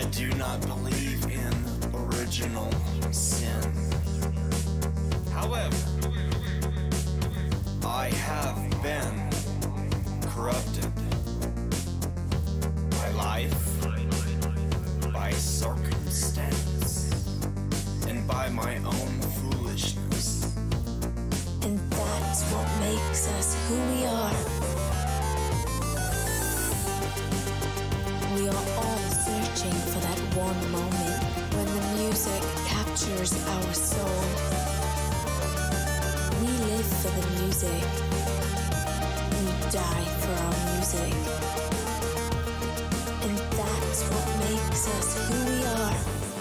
I do not believe in original sin. However, I have been corrupted by life, by circumstance, and by my own foolishness. And that's what makes us who we are. We are all searching for that one moment when the music captures our soul. We live for the music. We die for our music. And that's what makes us who we are.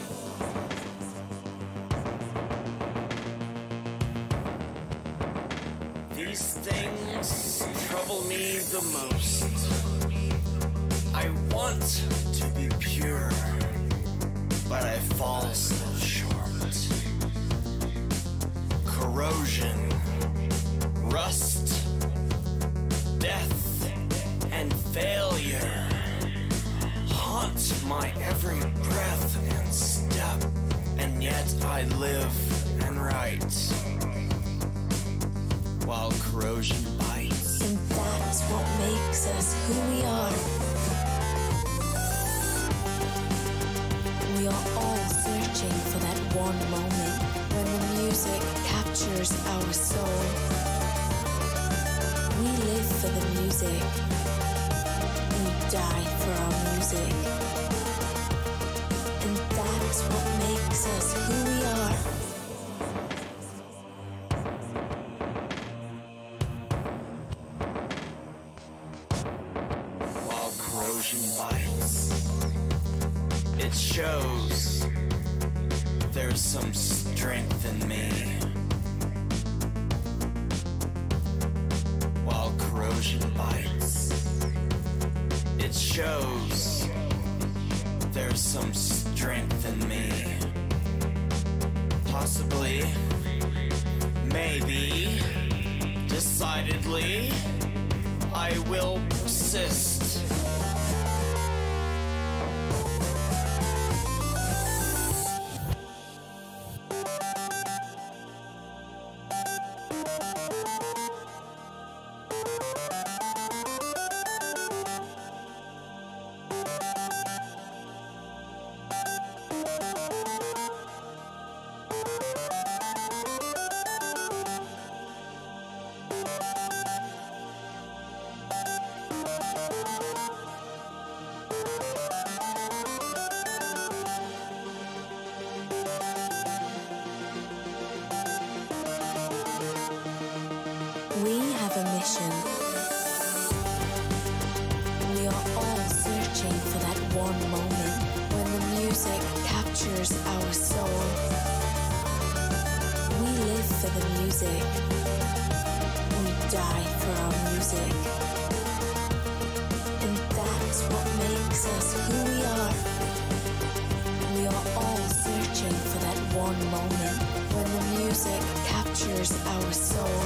These things trouble me the most. I want to be pure, but I fall so short. Corrosion, rust, death, and failure haunt my every breath and step, and yet I live and write while corrosion bites. And that's what makes us who we are. We are all searching for that one moment when the music captures our soul. We live for the music. We die for our music. And that's what makes us who we are. While corrosion bites, it shows there's some strength in me. While corrosion bites, it shows there's some strength in me. Possibly, maybe, decidedly, I will persist. We have a mission. We are all searching for that one moment when the music captures our soul. We live for the music. We die for our music. And that's what makes us who we are. We are all searching for that one moment when the music captures our soul.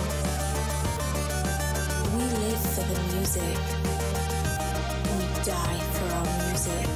We live for the music. We die for our music.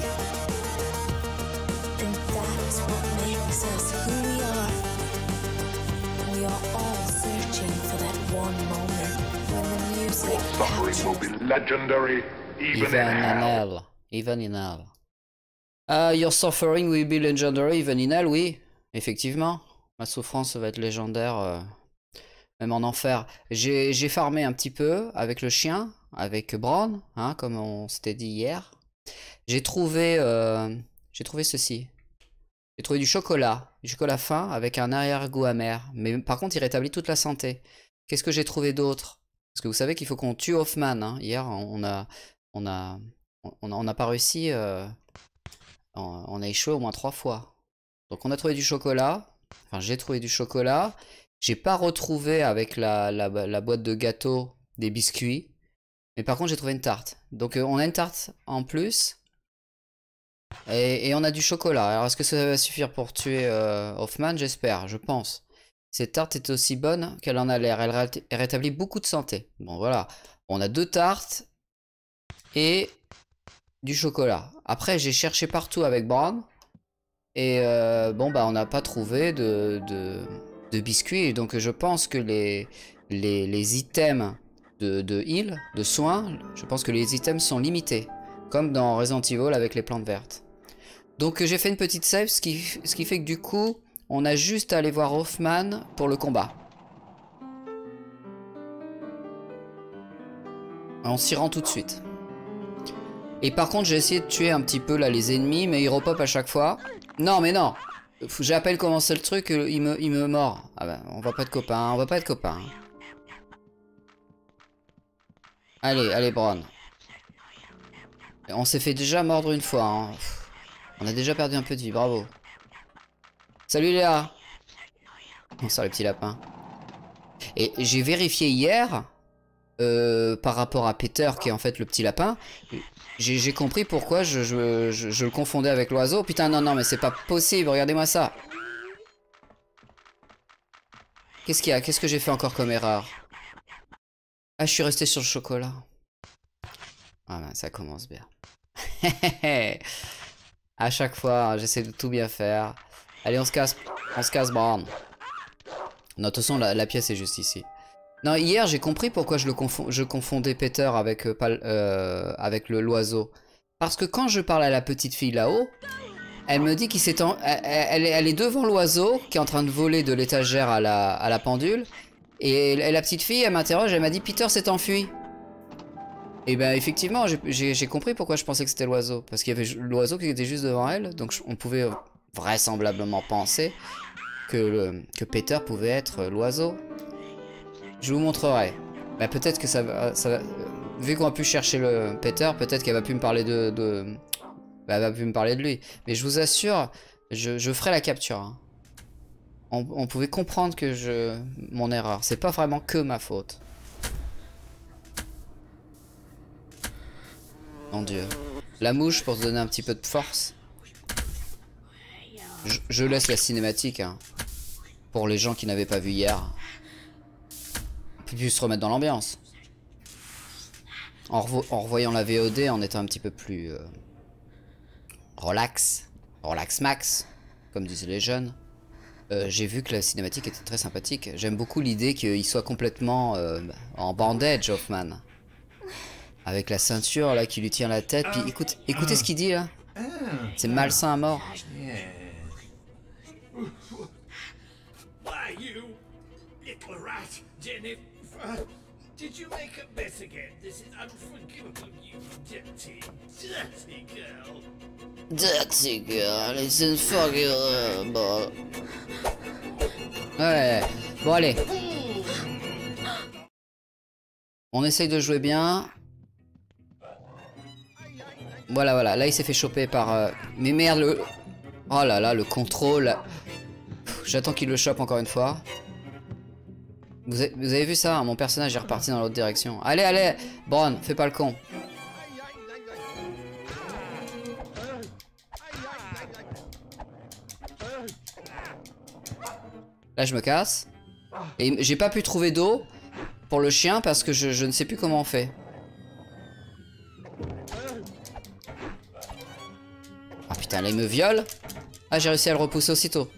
And that's what makes us who we are. We are all searching for that one moment when the music Suffering will be captures. legendary even in hell. Even in hell. Your suffering will be legendary even in hell, oui. Effectivement. Ma souffrance va être légendaire, même en enfer. J'ai farmé un petit peu avec le chien, avec Brown, hein, comme on s'était dit hier. J'ai trouvé ceci. J'ai trouvé du chocolat fin avec un arrière-goût amer. Mais par contre, il rétablit toute la santé. Qu'est-ce que j'ai trouvé d'autre? Parce que vous savez qu'il faut qu'on tue Hoffman. Hein. Hier, on n'a pas réussi. On a échoué au moins 3 fois. Donc on a trouvé du chocolat. Enfin, j'ai trouvé du chocolat. J'ai pas retrouvé avec la boîte de gâteaux des biscuits. Mais par contre, j'ai trouvé une tarte. Donc on a une tarte en plus. Et on a du chocolat. Alors est-ce que ça va suffire pour tuer Hoffman? J'espère, je pense. Cette tarte est aussi bonne qu'elle en a l'air. Elle rétablit beaucoup de santé. Bon voilà. On a 2 tartes. Et du chocolat. Après, j'ai cherché partout avec Brown. Et bon, bah, on n'a pas trouvé de biscuits. Donc, je pense que les items de heal, de soins, je pense que les items sont limités. Comme dans Resident Evil avec les plantes vertes. Donc, j'ai fait une petite save, ce qui fait que du coup, on a juste à aller voir Hoffman pour le combat. On s'y rend tout de suite. Et par contre, j'ai essayé de tuer un petit peu là les ennemis, mais ils repopent à chaque fois. Non, mais non. J'ai à peine commencé le truc, il me mord. Ah bah, on va pas être copains, on va pas être copains. Allez, allez, Brown. On s'est fait déjà mordre une fois. Hein. On a déjà perdu un peu de vie, bravo. Salut Léa. Bonsoir les petits lapins. Et j'ai vérifié hier, par rapport à Peter, qui est en fait le petit lapin. J'ai compris pourquoi je le confondais avec l'oiseau. Putain, non, non, mais c'est pas possible, regardez-moi ça. Qu'est-ce qu'il y a? Qu'est-ce que j'ai fait encore comme erreur? Ah, je suis resté sur le chocolat. Ah ben, ça commence bien. À chaque fois, j'essaie de tout bien faire. Allez, on se casse Brown. Non, de toute façon, la pièce est juste ici. Non, hier, j'ai compris pourquoi je confondais Peter avec, avec l'oiseau. Parce que quand je parle à la petite fille là-haut, elle me dit elle est devant l'oiseau qui est en train de voler de l'étagère à la pendule. Et la petite fille, elle m'interroge, elle m'a dit Peter s'est enfui. Et ben effectivement, j'ai compris pourquoi je pensais que c'était l'oiseau. Parce qu'il y avait l'oiseau qui était juste devant elle. Donc on pouvait vraisemblablement penser que Peter pouvait être l'oiseau. Je vous montrerai. Bah, peut-être que ça va... Vu qu'on a pu chercher le Peter, peut-être qu'elle va plus me parler bah, elle va plus me parler de lui. Mais je vous assure, je ferai la capture. Hein. On pouvait comprendre que mon erreur. C'est pas vraiment que ma faute. Mon Dieu. La mouche pour se donner un petit peu de force. Je laisse la cinématique. Hein, pour les gens qui n'avaient pas vu hier. Pu se remettre dans l'ambiance. En revoyant la VOD, en étant un petit peu plus relax max, comme disaient les jeunes, j'ai vu que la cinématique était très sympathique. J'aime beaucoup l'idée qu'il soit complètement en bandage, Hoffman, avec la ceinture là qui lui tient la tête. Puis écoutez ce qu'il dit là. C'est malsain à mort. Did you make a mess again? This is unforgivable, you dirty, dirty girl. Dirty girl, it's unforgivable. Ouais, bon allez. On essaye de jouer bien. Voilà, voilà, là il s'est fait choper par... Mais merde, le... Oh là là, le contrôle. J'attends qu'il le chope encore une fois. Vous avez vu ça? Mon personnage est reparti dans l'autre direction. Allez, allez, Brown, fais pas le con. Là, je me casse. Et j'ai pas pu trouver d'eau pour le chien parce que je ne sais plus comment on fait. Ah putain, là, il me viole. Ah, j'ai réussi à le repousser aussitôt.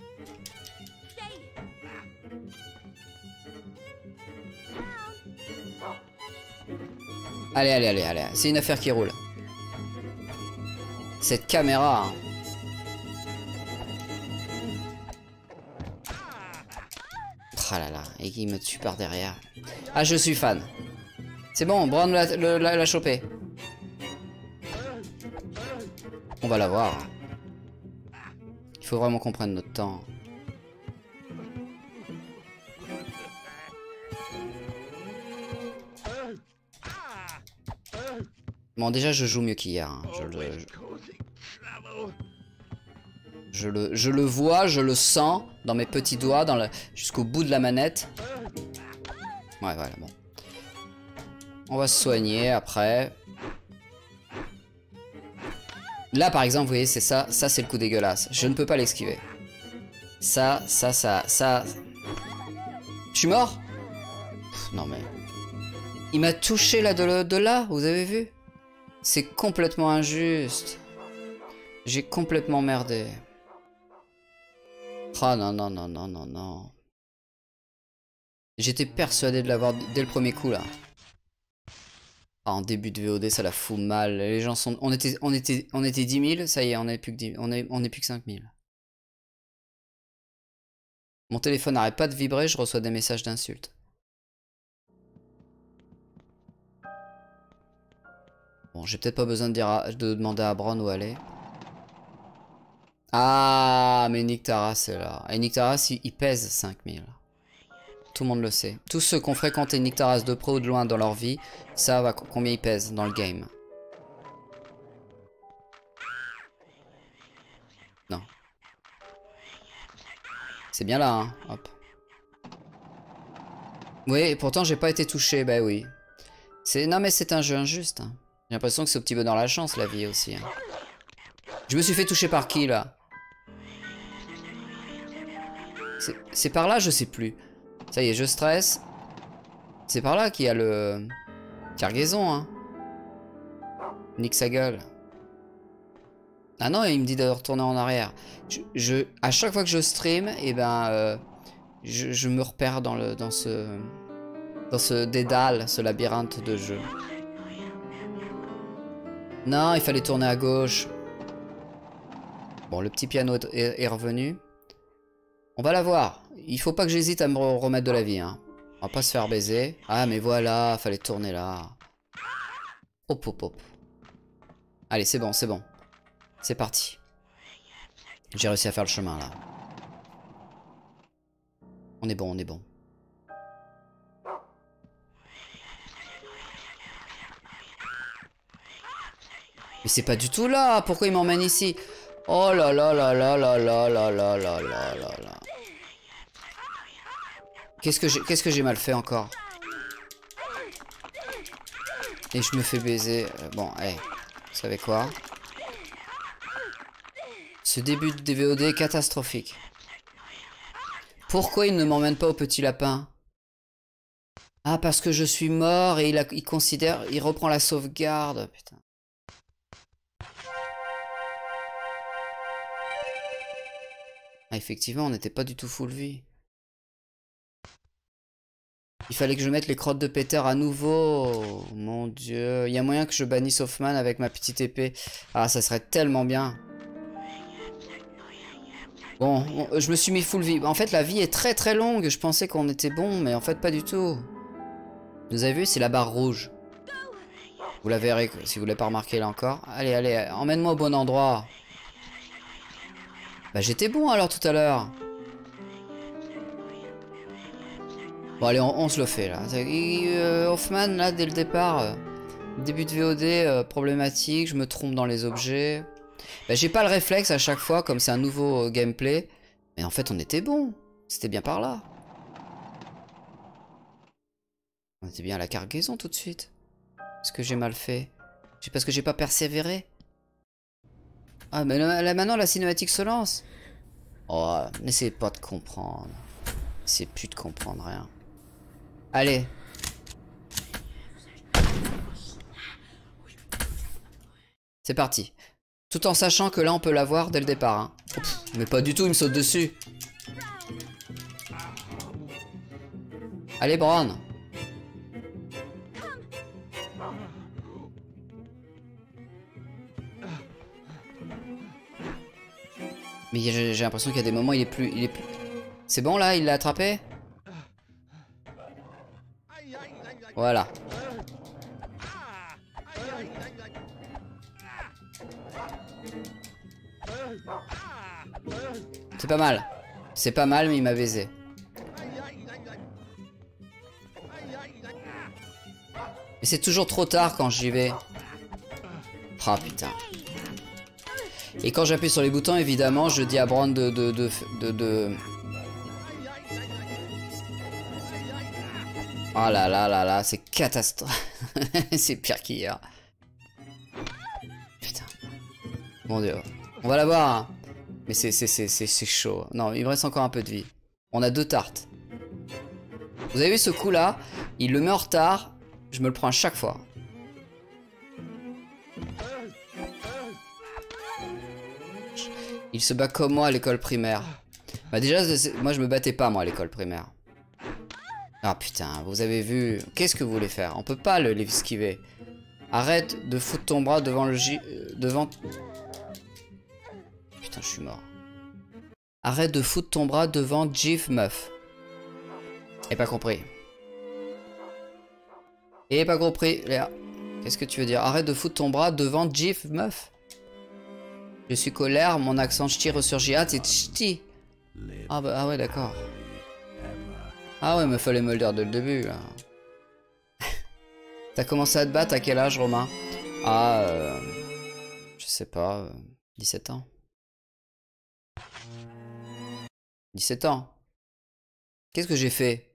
Allez, allez, allez, allez. C'est une affaire qui roule. Cette caméra. Hein. Oh là là. Et il me tue par derrière. Ah, je suis fan. C'est bon, Brown l'a chopé. On va l'avoir. Il faut vraiment qu'on prenne notre temps. Bon, déjà, je joue mieux qu'hier. Hein. Je le vois, je le sens dans mes petits doigts, jusqu'au bout de la manette. Ouais, voilà, bon. On va se soigner après. Là, par exemple, vous voyez, c'est ça. Ça, c'est le coup dégueulasse. Je ne peux pas l'esquiver. Ça. Je suis mort? Pff, non, mais... Il m'a touché là, de là, vous avez vu? C'est complètement injuste. J'ai complètement merdé. Ah non, non, non, non, non, non. J'étais persuadé de l'avoir dès le premier coup, là. Ah, en début de VOD, ça la fout mal. Les gens sont... On était 10 000, ça y est, on n'est plus que 10... on est plus que 5 000. Mon téléphone n'arrête pas de vibrer, je reçois des messages d'insultes. Bon, j'ai peut-être pas besoin de demander à Bron où aller. Ah, mais Nick Taras est là. Et Nick Taras, il pèse 5000. Tout le monde le sait. Tous ceux qui ont fréquenté Nick Taras de près ou de loin dans leur vie savent combien il pèse dans le game. Non. C'est bien là, hein. Hop. Oui, et pourtant j'ai pas été touché, bah oui. Non mais c'est un jeu injuste. Hein. J'ai l'impression que c'est au petit bonheur la chance, la vie aussi. Hein. Je me suis fait toucher par qui, là? C'est par là, je sais plus. Ça y est, je stresse. C'est par là qu'il y a le... cargaison, hein. Nique sa gueule. Ah non, il me dit de retourner en arrière. À chaque fois que je stream, et ben... je me repère dans ce dédale, ce labyrinthe de jeu. Non, il fallait tourner à gauche. Bon, le petit piano est revenu. On va la voir. Il faut pas que j'hésite à me remettre de la vie. Hein. On va pas se faire baiser. Ah, mais voilà, fallait tourner là. Hop, hop, hop. Allez, c'est bon, c'est bon. C'est parti. J'ai réussi à faire le chemin, là. On est bon, on est bon. Mais c'est pas du tout là. Pourquoi il m'emmène ici? Oh là là là là là là là là là là là là. Qu'est-ce que j'ai mal fait encore? Et je me fais baiser. Bon, hey, vous savez quoi? Ce début de VOD est catastrophique. Pourquoi il ne m'emmène pas au petit lapin? Ah, parce que je suis mort et il considère... Il reprend la sauvegarde. Putain. Ah, effectivement, on n'était pas du tout full vie. Il fallait que je mette les crottes de Peter à nouveau. Mon dieu. Il y a moyen que je bannisse Hoffman avec ma petite épée. Ah, ça serait tellement bien. Bon, je me suis mis full vie. En fait, la vie est très très longue. Je pensais qu'on était bon, mais en fait, pas du tout. Vous avez vu, c'est la barre rouge. Vous la verrez si vous ne l'avez pas remarqué là encore. Allez, allez, emmène-moi au bon endroit. Bah, j'étais bon alors tout à l'heure. Bon, allez, on se le fait là. Hoffman, là, dès le départ, début de VOD, problématique. Je me trompe dans les objets. Bah, j'ai pas le réflexe à chaque fois, comme c'est un nouveau gameplay. Mais en fait, on était bon. C'était bien par là. On était bien à la cargaison tout de suite. Est-ce que j'ai mal fait? C'est parce que j'ai pas persévéré. Ah, mais là, maintenant, la cinématique se lance. Oh, n'essayez pas de comprendre. C'est plus de comprendre rien. Allez. C'est parti. Tout en sachant que là, on peut l'avoir dès le départ. Hein. Ouf, mais pas du tout, il me saute dessus. Allez, Bron. Mais j'ai l'impression qu'il y a des moments, il est plus... C'est bon, là, il l'a attrapé? Voilà. C'est pas mal. C'est pas mal, mais il m'a baisé. Mais c'est toujours trop tard quand j'y vais. Ah, putain. Et quand j'appuie sur les boutons, évidemment, je dis à Bron de... Oh là là là là, c'est catastrophe. C'est pire qu'hier. Putain. Mon dieu. On va la voir, hein. Mais c'est chaud. Non, il me reste encore un peu de vie. On a 2 tartes. Vous avez vu ce coup-là? Il le met en retard. Je me le prends à chaque fois. Il se bat comme moi à l'école primaire. Bah déjà, moi je me battais pas moi à l'école primaire. Ah putain, vous avez vu. Qu'est-ce que vous voulez faire? On peut pas l'esquiver. Arrête de foutre ton bras devant le devant... Putain, je suis mort. Arrête de foutre ton bras devant Gif meuf. Et pas compris. Et pas compris, Léa. Qu'est-ce que tu veux dire? Arrête de foutre ton bras devant Gif meuf. Je suis colère, mon accent ch'ti ressurgit. Ah, t'es ch'ti. Ah bah ah ouais, d'accord. Ah ouais, mais fallait me le dire dès le début, là. T'as commencé à te battre à quel âge, Romain? Ah, je sais pas, 17 ans. 17 ans. Qu'est-ce que j'ai fait?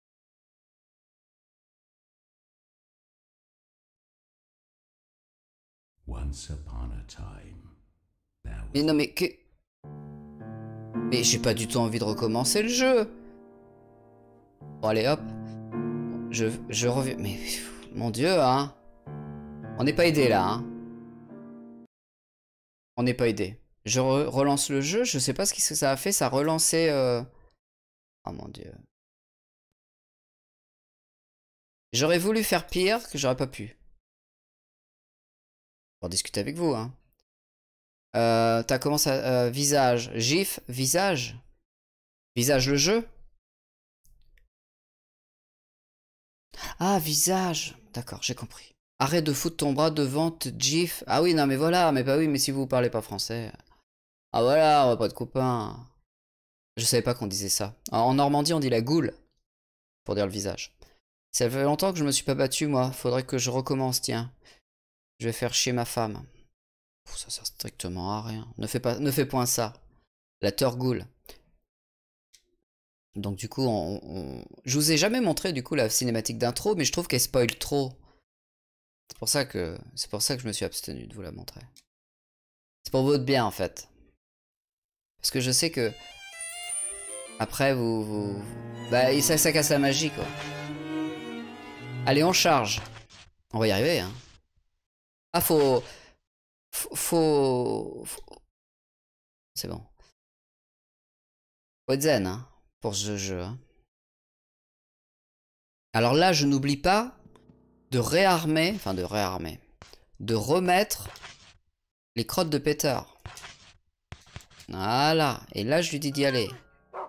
Mais non, mais que... Mais j'ai pas du tout envie de recommencer le jeu. Bon, allez, hop. Je reviens... Mais... Mon Dieu, hein. On n'est pas aidé, là, hein. On n'est pas aidé. Je relance le jeu. Je sais pas ce que ça a fait. Ça a relancé... Oh, mon Dieu. J'aurais voulu faire pire que j'aurais pas pu. Pour discuter avec vous, hein. T'as commencé à... visage. GIF. Visage. Visage le jeu. Ah, visage. D'accord, j'ai compris. Arrête de foutre ton bras devant GIF. Ah oui, non mais voilà. Mais bah oui, mais si vous parlez pas français... Ah voilà, on va pas être copains. Je savais pas qu'on disait ça. En Normandie, on dit la goule. Pour dire le visage. Ça fait longtemps que je me suis pas battu, moi. Faudrait que je recommence, tiens. Je vais faire chier ma femme. Ça sert strictement à rien. Ne fais point ça. La Torgoule. Donc du coup, je vous ai jamais montré du coup la cinématique d'intro, mais je trouve qu'elle spoil trop. C'est pour ça que je me suis abstenu de vous la montrer. C'est pour votre bien en fait. Parce que je sais que après bah ça casse la magie quoi. Allez, on charge. On va y arriver hein. Ah faut... C'est bon. Faut être zen hein, pour ce jeu. Hein. Alors là, je n'oublie pas de réarmer, enfin de réarmer, de remettre les crottes de pétard. Voilà. Et là, je lui dis d'y aller.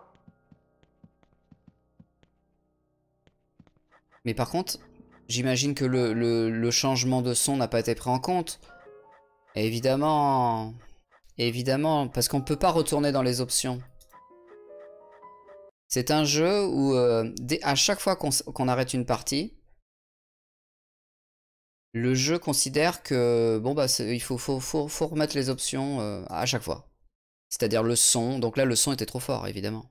Mais par contre, j'imagine que le changement de son n'a pas été pris en compte. Évidemment. Évidemment, parce qu'on ne peut pas retourner dans les options. C'est un jeu où à chaque fois qu'on arrête une partie, le jeu considère que bon bah il faut remettre les options à chaque fois. C'est-à-dire le son. Donc là le son était trop fort évidemment.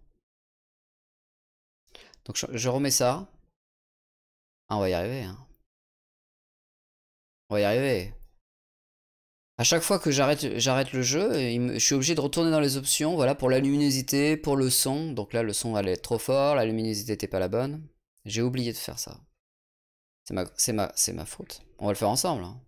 Donc je remets ça. Ah, on va y arriver. Hein. On va y arriver. À chaque fois que j'arrête le jeu, je suis obligé de retourner dans les options, voilà, pour la luminosité, pour le son. Donc là, le son allait être trop fort, la luminosité n'était pas la bonne. J'ai oublié de faire ça. C'est ma faute. On va le faire ensemble. Hein.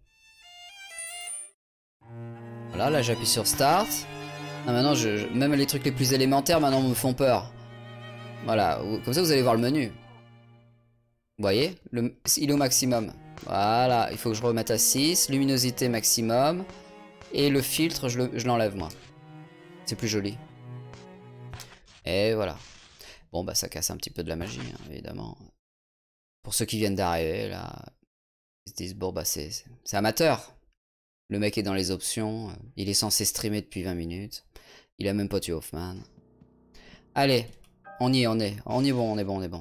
Voilà, là j'appuie sur Start. Ah, maintenant, même les trucs les plus élémentaires, maintenant, me font peur. Voilà, comme ça vous allez voir le menu. Vous voyez, il est au maximum. Voilà, il faut que je remette à 6, luminosité maximum, et le filtre, je l'enlève moi. C'est plus joli. Et voilà. Bon, bah ça casse un petit peu de la magie, hein, évidemment. Pour ceux qui viennent d'arriver, là, ils se disent, bon, bah c'est amateur. Le mec est dans les options, il est censé streamer depuis 20 minutes. Il a même pas tué Hoffman. Allez, on y est bon, on est bon.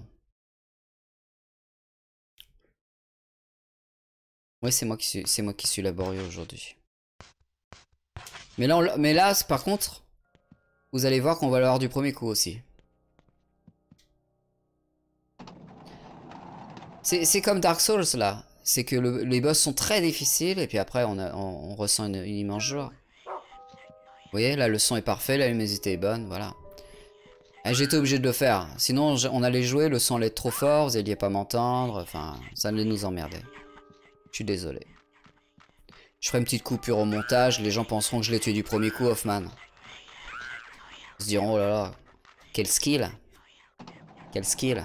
Ouais, c'est moi qui suis laborieux aujourd'hui. Mais là, par contre, vous allez voir qu'on va l'avoir du premier coup aussi. C'est comme Dark Souls là. C'est que les boss sont très difficiles et puis après on ressent une immense joie. Vous voyez, là le son est parfait, la luminosité est bonne, voilà. J'étais obligé de le faire. Sinon on allait jouer, le son allait être trop fort, vous alliez pas m'entendre, enfin ça allait nous emmerder. Je suis désolé. Je ferai une petite coupure au montage, les gens penseront que je l'ai tué du premier coup, Hoffman. Ils se diront, oh là là, quel skill. Quel skill.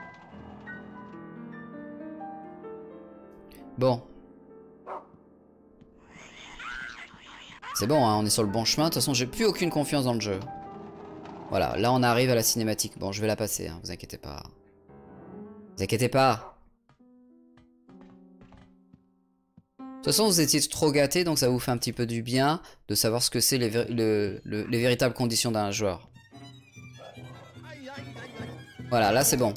Bon. C'est bon, hein, on est sur le bon chemin. De toute façon, j'ai plus aucune confiance dans le jeu. Voilà, là on arrive à la cinématique. Bon, je vais la passer, hein, vous inquiétez pas. Vous inquiétez pas. De toute façon, vous étiez trop gâtés, donc ça vous fait un petit peu du bien de savoir ce que c'est les véritables conditions d'un joueur. Voilà, là c'est bon.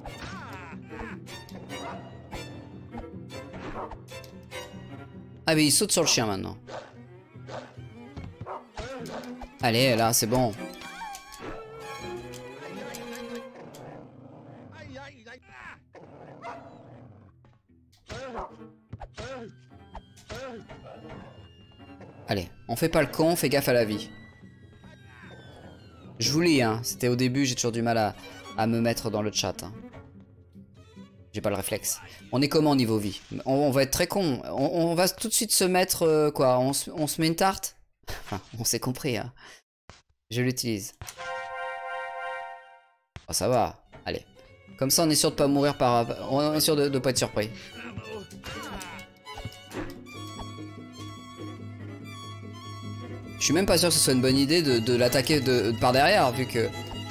Ah mais il saute sur le chien maintenant. Allez, là c'est bon. Allez, on fait pas le con, on fait gaffe à la vie. Je vous lis, hein. C'était au début, j'ai toujours du mal à me mettre dans le chat. Hein. J'ai pas le réflexe. On est comment niveau vie? On va être très con. On va tout de suite se mettre... quoi, on se met une tarte? Enfin, on s'est compris. Hein. Je l'utilise. Oh, ça va. Allez. Comme ça, on est sûr de pas mourir par... On est sûr de pas être surpris. Je suis même pas sûr que ce soit une bonne idée de l'attaquer par derrière, vu que...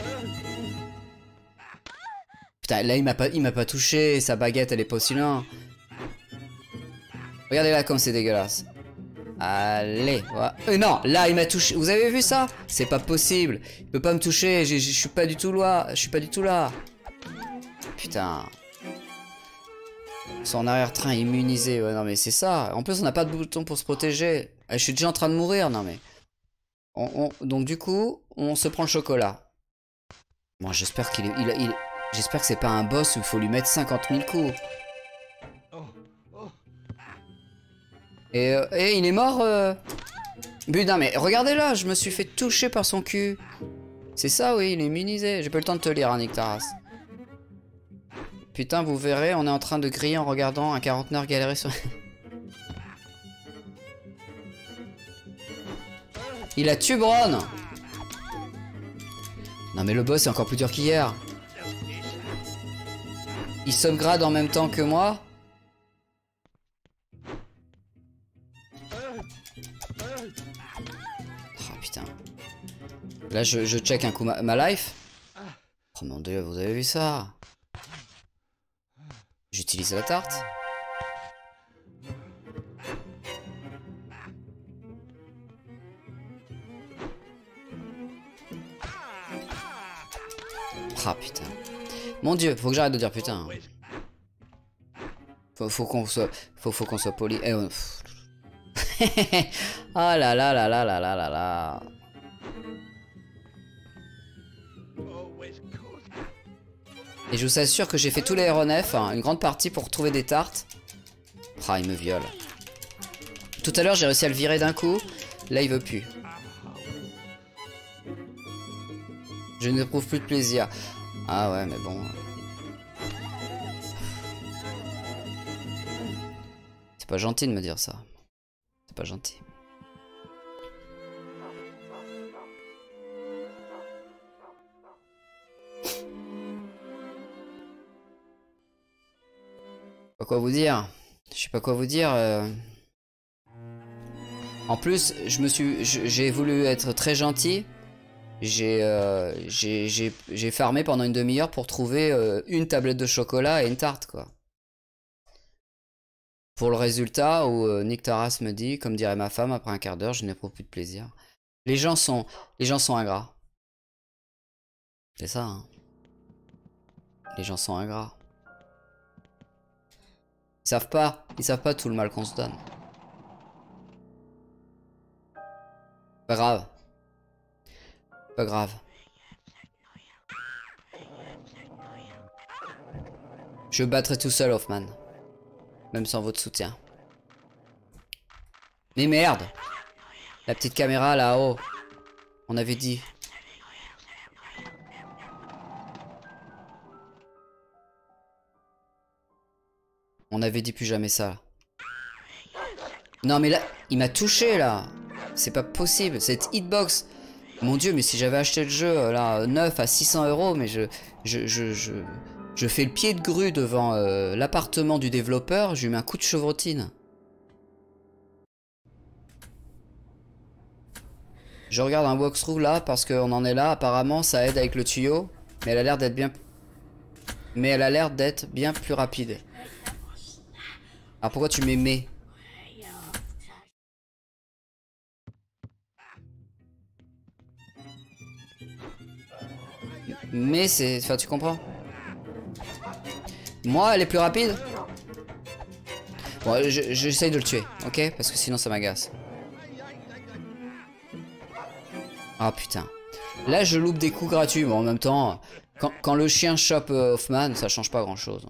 Putain, là, il m'a pas touché. Sa baguette, elle est pas aussi loin. Regardez là comme c'est dégueulasse. Allez, voilà. Non, là, il m'a touché. Vous avez vu ça? C'est pas possible. Il peut pas me toucher. Je suis pas du tout là. Je suis pas du tout là. Putain. Son arrière-train immunisé. Ouais, non, mais c'est ça. En plus, on n'a pas de bouton pour se protéger. Je suis déjà en train de mourir. Non, mais... Donc, du coup, on se prend le chocolat. Bon, j'espère qu'il est... J'espère que c'est pas un boss où il faut lui mettre 50 000 coups. Et il est mort Putain, mais regardez là, je me suis fait toucher par son cul. C'est ça, oui, il est immunisé. J'ai pas eu le temps de te lire, hein, Nick Taras. Putain, vous verrez, on est en train de griller en regardant un quarantenaire galérer sur... Il a tué Bron. Non mais le boss est encore plus dur qu'hier. Il sauvegarde en même temps que moi. Oh putain. Là je check un coup ma life. Oh mon dieu, vous avez vu ça? J'utilise la tarte. Ah putain. Mon dieu, faut que j'arrête de dire putain. Faut qu'on soit poli. Eh, oh là là là là là là là là. Et je vous assure que j'ai fait tous les aéronefs, hein, une grande partie pour trouver des tartes. Ah, il me viole. Tout à l'heure, j'ai réussi à le virer d'un coup. Là, il veut plus. Je n'éprouve plus de plaisir. Ah ouais, mais bon... C'est pas gentil de me dire ça. C'est pas gentil. Pas quoi vous dire. Je sais pas quoi vous dire. En plus, j'ai voulu être très gentil. J'ai farmé pendant une demi-heure pour trouver une tablette de chocolat et une tarte, quoi. Pour le résultat où Nick Taras me dit, comme dirait ma femme, après un quart d'heure, je n'éprouve plus de plaisir. Les gens sont ingrats. C'est ça, hein. Les gens sont ingrats. Ils savent pas tout le mal qu'on se donne. Pas grave. Pas grave. Je battrai tout seul, Hoffman. Même sans votre soutien. Mais merde! La petite caméra là-haut. On avait dit. On avait dit plus jamais ça. Non mais là, il m'a touché là. C'est pas possible. Cette hitbox Mon Dieu, mais si j'avais acheté le jeu là neuf à 600 €, mais je fais le pied de grue devant l'appartement du développeur, je lui mets un coup de chevrotine. Je regarde un walkthrough là parce qu'on en est là, apparemment ça aide avec le tuyau, mais elle a l'air d'être bien... Mais elle a l'air d'être bien plus rapide. Alors pourquoi tu mets mais? Mais c'est... Enfin tu comprends? Moi elle est plus rapide? Bon j'essaye de le tuer, ok? Parce que sinon ça m'agace. Ah putain. Là je loupe des coups gratuits, mais en même temps... Quand le chien chope Hoffman, ça change pas grand chose.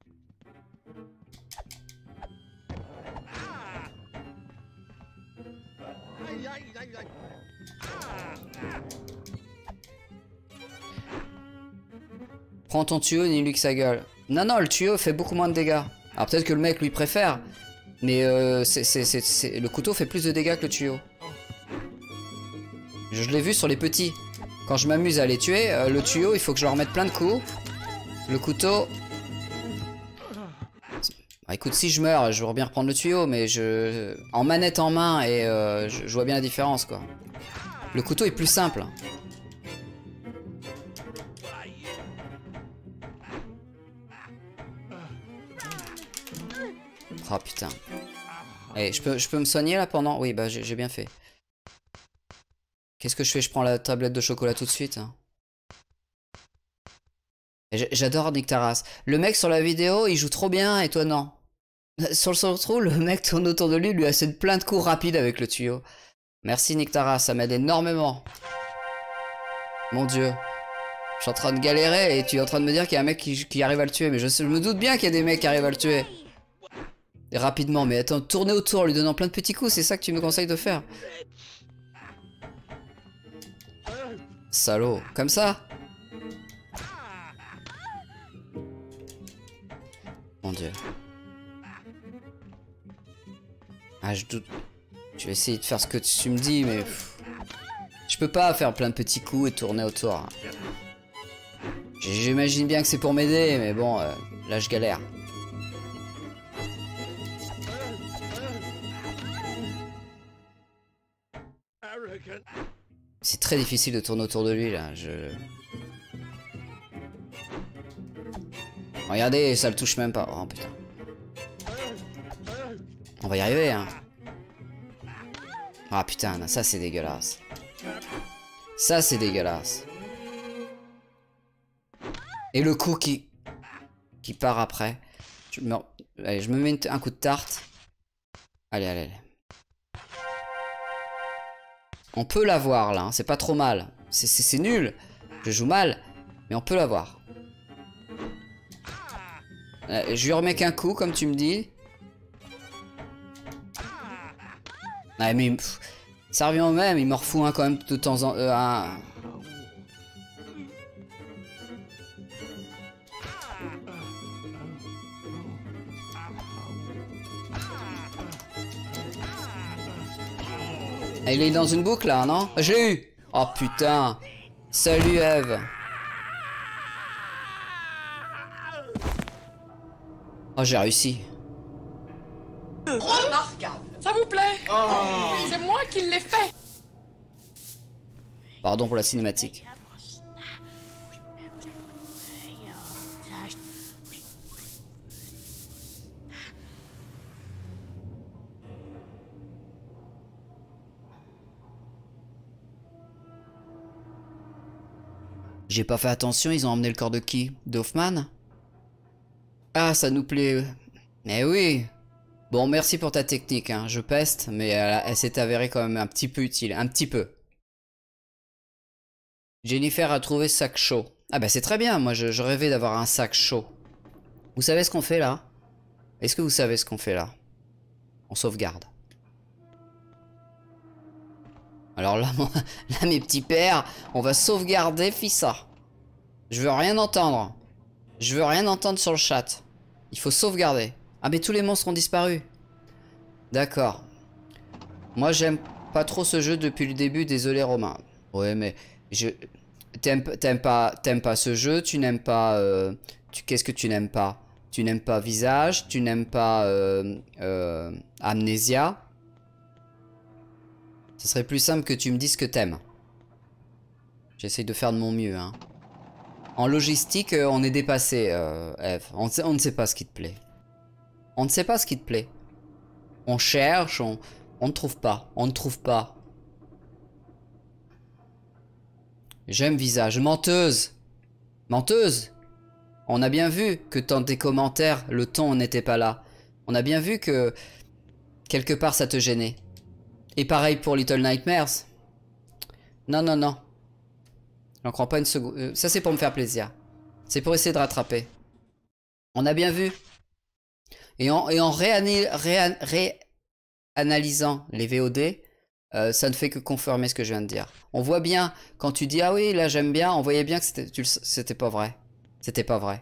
Prends ton tuyau et nique sa gueule. Non, non, le tuyau fait beaucoup moins de dégâts. Alors peut-être que le mec lui préfère, mais le couteau fait plus de dégâts que le tuyau. Je l'ai vu sur les petits. Quand je m'amuse à les tuer, le tuyau, il faut que je leur mette plein de coups. Le couteau... Bah, écoute, si je meurs, je vais bien reprendre le tuyau, mais en manette en main, et je vois bien la différence, quoi. Le couteau est plus simple. Oh putain. Allez, je peux me soigner là pendant... Oui, bah j'ai bien fait. Qu'est-ce que je fais? Je prends la tablette de chocolat tout de suite. Hein. J'adore Nick Taras. Le mec sur la vidéo, il joue trop bien et toi non. Sur le walkthrough, le mec tourne autour de lui assène plein de coups rapides avec le tuyau. Merci Nick Taras, ça m'aide énormément. Mon Dieu. Je suis en train de galérer et tu es en train de me dire qu'il y a un mec qui arrive à le tuer. Mais je me doute bien qu'il y a des mecs qui arrivent à le tuer. Et rapidement, mais attends, tourner autour en lui donnant plein de petits coups, c'est ça que tu me conseilles de faire? Salaud, comme ça? Mon Dieu. Ah, je doute. Je vais essayer de faire ce que tu me dis, mais... Je peux pas faire plein de petits coups et tourner autour. J'imagine bien que c'est pour m'aider, mais bon, là je galère. C'est très difficile de tourner autour de lui là. Regardez, ça le touche même pas. Oh putain. On va y arriver hein. Ah putain, ça c'est dégueulasse. Ça c'est dégueulasse. Et le coup qui part après. Allez, je me mets un coup de tarte. Allez, allez, allez. On peut l'avoir là, hein. C'est pas trop mal. C'est nul. Je joue mal, mais on peut l'avoir. Je lui remets qu'un coup, comme tu me dis. Ah, mais pff, ça revient au même, il me refout un quand même de temps en temps. Il est dans une boucle là, non? J'ai eu! Oh putain! Salut Eve! Oh, j'ai réussi. Remarquable! Ça vous plaît? Oh. C'est moi qui l'ai fait! Pardon pour la cinématique. J'ai pas fait attention, ils ont emmené le corps de qui? D'Hoffman? Ah, ça nous plaît. Eh oui. Bon, merci pour ta technique, hein. Je peste, mais elle s'est avérée quand même un petit peu utile. Un petit peu. Jennifer a trouvé sac chaud. Ah bah c'est très bien, moi je rêvais d'avoir un sac chaud. Vous savez ce qu'on fait là? Est-ce que vous savez ce qu'on fait là? On sauvegarde. Alors là, là, mes petits pères, on va sauvegarder Fissa. Je veux rien entendre. Je veux rien entendre sur le chat. Il faut sauvegarder. Ah mais tous les monstres ont disparu. D'accord. Moi j'aime pas trop ce jeu depuis le début, désolé Romain. Ouais, mais je t'aimes pas ce jeu, tu n'aimes pas qu'est-ce que tu n'aimes pas? Tu n'aimes pas Visage, tu n'aimes pas Amnesia. Ce serait plus simple que tu me dises ce que t'aimes. J'essaye de faire de mon mieux, hein. En logistique, on est dépassé, Eve. On ne sait pas ce qui te plaît. On ne sait pas ce qui te plaît. On cherche, on ne trouve pas. On ne trouve pas. J'aime Visage. Menteuse. Menteuse. On a bien vu que dans tes commentaires, le ton n'était pas là. On a bien vu que quelque part ça te gênait. Et pareil pour Little Nightmares. Non, non, non. J'en crois pas une seconde. Ça c'est pour me faire plaisir. C'est pour essayer de rattraper. On a bien vu. Et en réanalysant les VOD, ça ne fait que confirmer ce que je viens de dire. On voit bien, quand tu dis ah oui là j'aime bien, on voyait bien que c'était pas vrai. C'était pas vrai.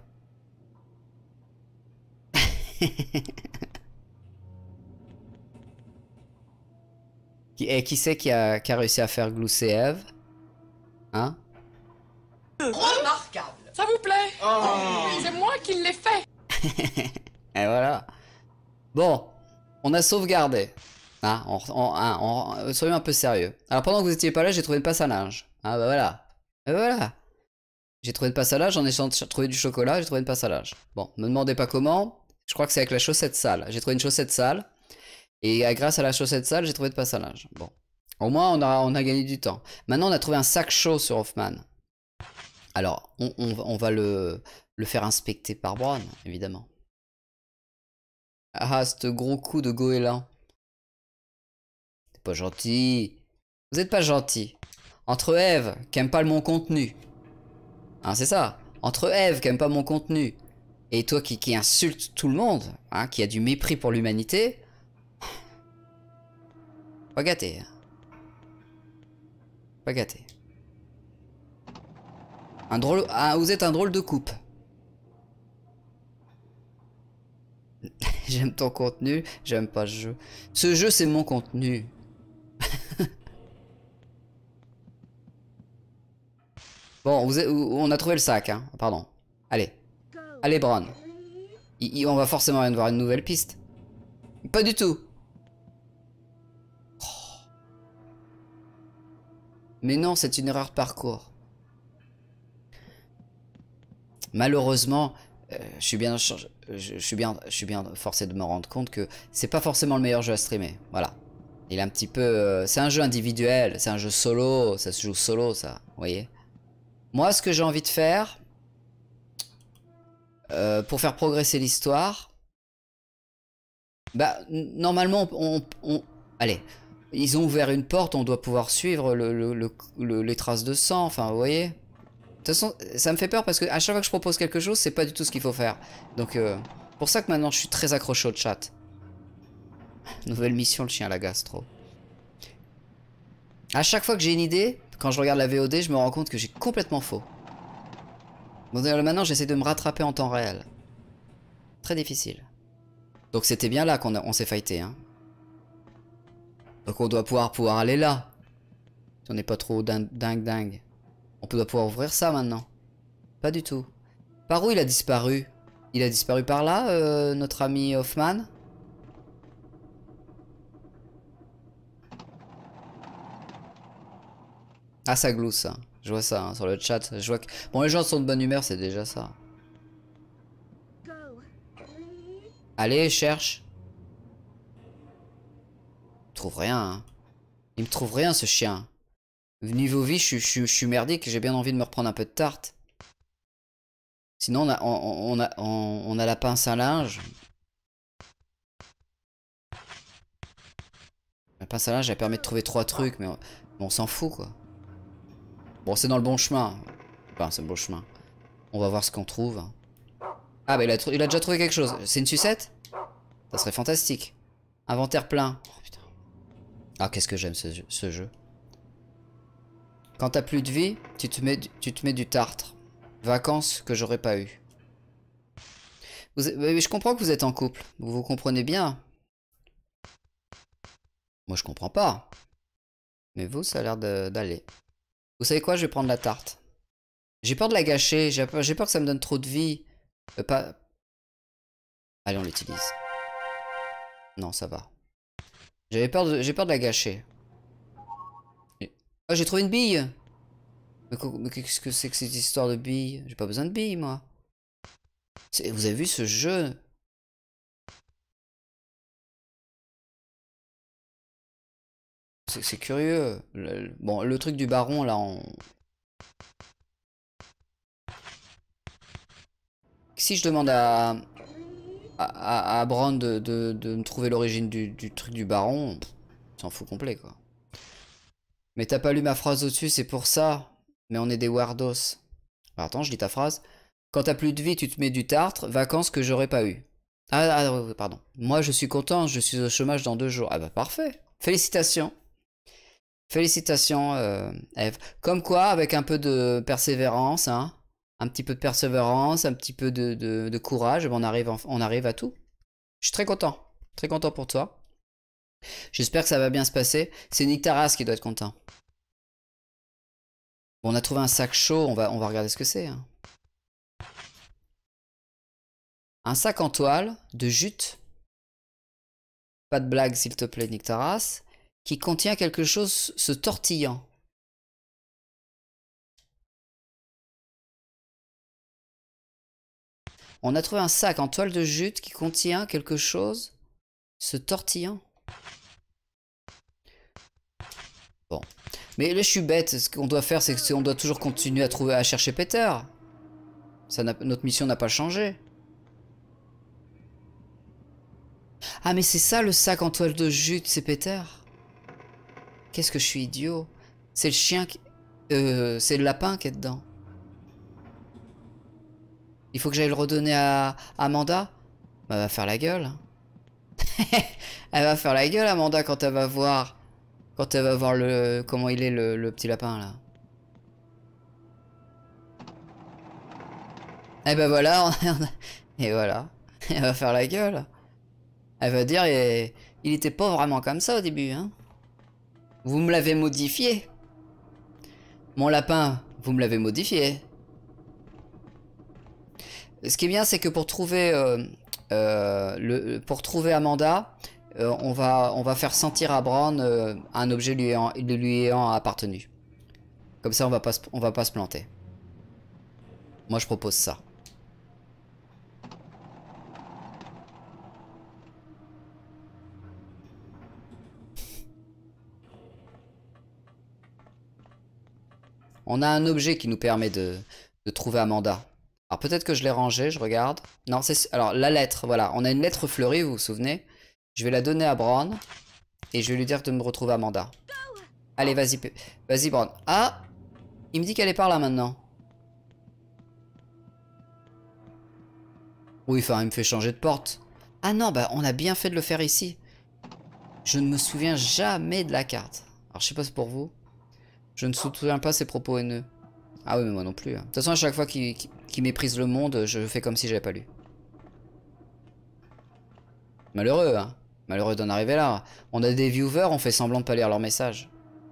Qui c'est qui a réussi à faire glousser Eve? Hein? Remarquable. Ça vous plaît? C'est moi qui l'ai fait. Et voilà. Bon, on a sauvegardé. Hein, soyons un peu sérieux. Alors pendant que vous étiez pas là, j'ai trouvé une passe à linge. Ah bah voilà. Et voilà. J'ai trouvé une passe à linge, j'en ai trouvé du chocolat, j'ai trouvé une passe à linge. Bon, me demandez pas comment. Je crois que c'est avec la chaussette sale. J'ai trouvé une chaussette sale. Et grâce à la chaussette sale, j'ai trouvé de passe à linge. Bon. Au moins, on a gagné du temps. Maintenant, on a trouvé un sac chaud sur Hoffman. Alors, on va le faire inspecter par Brown, évidemment. Ah, ce gros coup de goéland. C'est pas gentil. Vous êtes pas gentil. Entre Eve, qui aime pas mon contenu. Hein, c'est ça. Entre Eve, qui aime pas mon contenu, et toi qui insulte tout le monde, hein, qui a du mépris pour l'humanité. Pas gâté. Pas gâté. Vous êtes un drôle de coupe. J'aime ton contenu, j'aime pas ce jeu. Ce jeu, c'est mon contenu. Bon, on a trouvé le sac, hein. Pardon. Allez. Allez, Brown. On va forcément avoir une nouvelle piste. Pas du tout. Oh. Mais non, c'est une erreur de parcours. Malheureusement, je suis bien forcé de me rendre compte que c'est pas forcément le meilleur jeu à streamer. Voilà. Il est un petit peu... c'est un jeu individuel, c'est un jeu solo, ça se joue solo, ça. Vous voyez? Moi, ce que j'ai envie de faire, pour faire progresser l'histoire, bah, normalement, allez, ils ont ouvert une porte, on doit pouvoir suivre les traces de sang, enfin, vous voyez? De toute façon, ça me fait peur parce que à chaque fois que je propose quelque chose, c'est pas du tout ce qu'il faut faire. Donc, pour ça que maintenant, je suis très accroché au chat. Nouvelle mission, le chien à la gastro. À chaque fois que j'ai une idée, quand je regarde la VOD, je me rends compte que j'ai complètement faux. Bon, maintenant, j'essaie de me rattraper en temps réel. Très difficile. Donc, c'était bien là qu'on s'est fighté, hein. Donc, on doit pouvoir aller là. Si on n'est pas trop dingue. On doit pouvoir ouvrir ça maintenant. Pas du tout. Par où il a disparu? Il a disparu par là, notre ami Hoffman? Ah, ça glousse, ça. Je vois ça hein, sur le chat. Je vois que... Bon, les gens sont de bonne humeur, c'est déjà ça. Allez, cherche. Il me trouve rien, hein. Il me trouve rien, ce chien. Niveau vie, je suis merdique, j'ai bien envie de me reprendre un peu de tarte. Sinon, on a la pince à linge. La pince à linge, elle permet de trouver 3 trucs, mais on s'en fout, quoi. Bon, c'est dans le bon chemin. Enfin, c'est le bon chemin. On va voir ce qu'on trouve. Ah, bah il a déjà trouvé quelque chose. C'est une sucette? Ça serait fantastique. Inventaire plein. Oh, putain. Ah, qu'est-ce que j'aime ce jeu. Quand t'as plus de vie, tu te mets du tartre. Vacances que j'aurais pas eu. Je comprends que vous êtes en couple. Vous comprenez bien. Moi, je comprends pas. Mais vous, ça a l'air d'aller. Vous savez quoi? Je vais prendre la tarte. J'ai peur de la gâcher. J'ai peur que ça me donne trop de vie. Pas... Allez, on l'utilise. Non, ça va. J'ai peur de la gâcher. Oh, j'ai trouvé une bille. Mais qu'est-ce que c'est que cette histoire de bille? J'ai pas besoin de billes, moi. Vous avez vu ce jeu? C'est curieux. Bon, le truc du baron, là, Si je demande à Bron de me trouver l'origine du truc du baron, s'en fout complet, quoi. Mais t'as pas lu ma phrase au-dessus, c'est pour ça. Mais on est des wardos. Alors, attends, je lis ta phrase. Quand t'as plus de vie, tu te mets du tartre. Vacances que j'aurais pas eu. Pardon. Moi, je suis content, je suis au chômage dans 2 jours. Ah bah parfait. Félicitations. Félicitations, Eve. Comme quoi, avec un peu de persévérance, hein, un petit peu de persévérance, un petit peu de courage, on arrive à tout. Je suis très content. Très content pour toi. J'espère que ça va bien se passer. C'est Nick Taras qui doit être content. Bon, on a trouvé un sac chaud, on va regarder ce que c'est. Hein. Un sac en toile de jute. Pas de blague s'il te plaît, Nick Taras. Qui contient quelque chose se tortillant. On a trouvé un sac en toile de jute qui contient quelque chose se tortillant. Bon. Mais là, je suis bête. Ce qu'on doit faire, c'est qu'on doit toujours continuer à chercher Peter. Notre mission n'a pas changé. Ah, mais c'est ça le sac en toile de jute, c'est Peter. Qu'est-ce que je suis idiot. C'est le chien qui... c'est le lapin qui est dedans. Il faut que j'aille le redonner à Amanda. Bah, elle va faire la gueule. Elle va faire la gueule, Amanda, quand elle va voir... Quand elle va voir comment il est, le petit lapin, là. Et ben voilà, et voilà. Elle va faire la gueule. Elle va dire, il était pas vraiment comme ça au début, hein. Vous me l'avez modifié. Mon lapin, vous me l'avez modifié. Ce qui est bien, c'est que pour trouver Amanda, on va faire sentir à Bron un objet lui ayant appartenu. Comme ça, on va pas se planter. Moi, je propose ça. On a un objet qui nous permet de trouver Amanda. Alors peut-être que je l'ai rangé, je regarde. Non, c'est... Alors la lettre, voilà. On a une lettre fleurie, vous vous souvenez? Je vais la donner à Bron. Et je vais lui dire de me retrouver Amanda. Allez, vas-y. Vas-y, Bron. Ah! Il me dit qu'elle est par là maintenant. Oui, enfin, il me fait changer de porte. Ah non, bah on a bien fait de le faire ici. Je ne me souviens jamais de la carte. Alors je sais pas si c'est pour vous. Je ne me souviens pas ses propos haineux. Ah oui, mais moi non plus. Hein. De toute façon, à chaque fois qu'il méprise le monde, je fais comme si j'avais pas lu. Malheureux, hein. Malheureux d'en arriver là. On a des viewers, on fait semblant de pas lire leurs messages.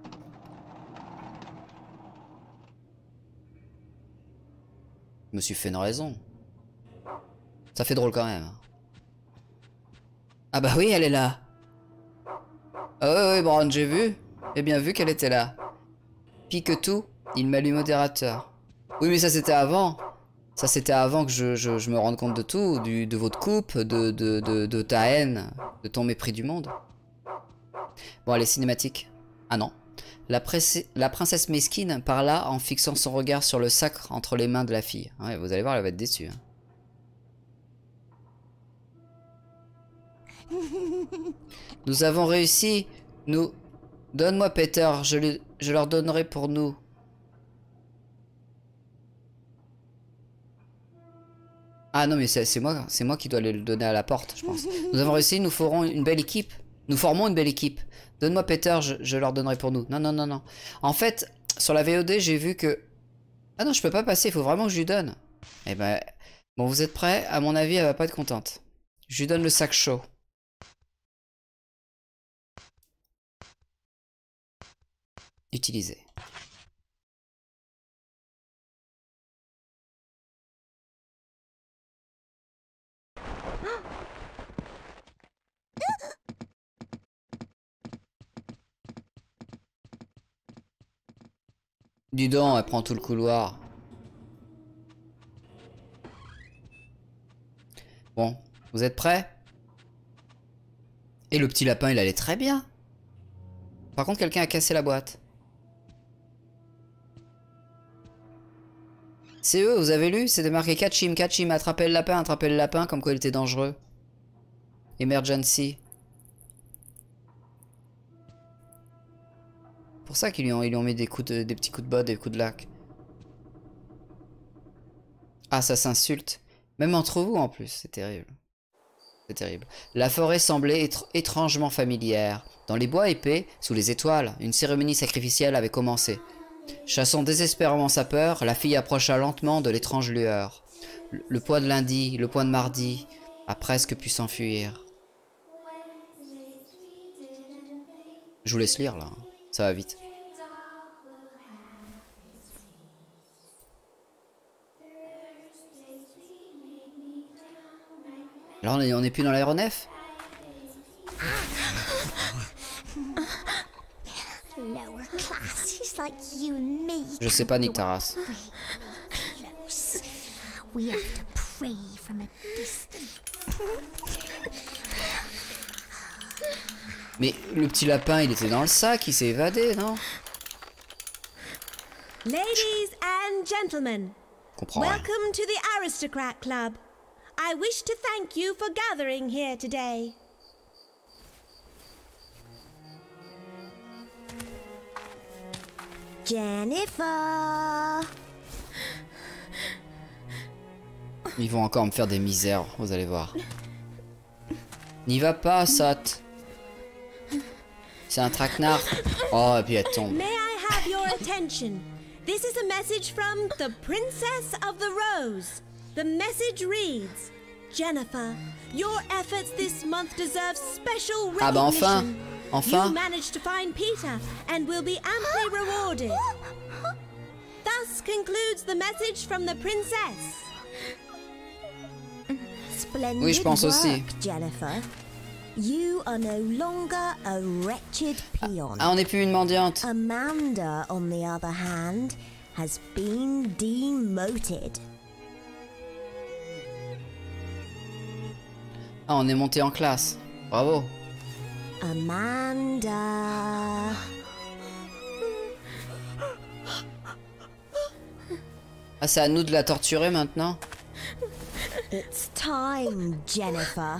Je me suis fait une raison. Ça fait drôle quand même. Ah bah oui, elle est là. Ah oui, Bron, j'ai vu. J'ai bien vu qu'elle était là. Pique tout, il m'a lu modérateur. Oui, mais ça c'était avant. Ça c'était avant que je me rende compte de tout, de votre coupe, de ta haine, de ton mépris du monde. Bon, allez, cinématique. Ah non. La princesse mesquine parla en fixant son regard sur le sac entre les mains de la fille. Ouais, vous allez voir, elle va être déçue. Hein. Nous avons réussi. Donne-moi Peter, je leur donnerai pour nous. Ah non, mais c'est moi qui dois le donner à la porte, je pense. Nous avons réussi, nous ferons une belle équipe. Nous formons une belle équipe. Donne-moi Peter, je leur donnerai pour nous. Non, non, non, non. En fait, sur la VOD, j'ai vu que... Ah non, je peux pas passer, il faut vraiment que je lui donne. Eh ben, bon, vous êtes prêts? À mon avis, elle va pas être contente. Je lui donne le sac chaud. Utiliser. Dis donc, elle prend tout le couloir. Bon, vous êtes prêts? Et le petit lapin, il allait très bien. Par contre, quelqu'un a cassé la boîte. C'est eux, vous avez lu? C'était marqué Catchim, Catchim, attrapez le lapin, comme quoi il était dangereux. Emergency. Pour ça qu'ils lui ont mis des petits coups de botte, des coups de lac. Ah, ça s'insulte. Même entre vous en plus, c'est terrible. C'est terrible. La forêt semblait étrangement familière. Dans les bois épais, sous les étoiles, une cérémonie sacrificielle avait commencé. Chassant désespérément sa peur, la fille approcha lentement de l'étrange lueur. Le poids de lundi, le poids de mardi, a presque pu s'enfuir. Je vous laisse lire là, ça va vite. Alors on n'est plus dans l'aéronef? Je sais pas, Nick Taras. Mais le petit lapin, il était dans le sac, il s'est évadé, non? Ladies and gentlemen, Comprends rien. welcome to the Aristocrat Club. I wish to thank you for gathering here today. Jennifer. Ils vont encore me faire des misères, vous allez voir. N'y va pas, Sot. C'est un traquenard. Oh, et puis elle tombe. May I have your attention? This is a message from the Princess of the Rose. The message reads, Jennifer, your efforts this month deserve special recognition. Ah bah enfin, enfin. You managed to find Peter and will be amply rewarded. Thus concludes the message from the princess. Splendid Oui, je pense aussi. Jennifer. You are no longer a wretched peon. Ah, on n'est plus une mendiante. Amanda, on the other hand, has been demoted. Ah, on est monté en classe. Bravo. Amanda. Ah, c'est à nous de la torturer maintenant? It's time, Jennifer.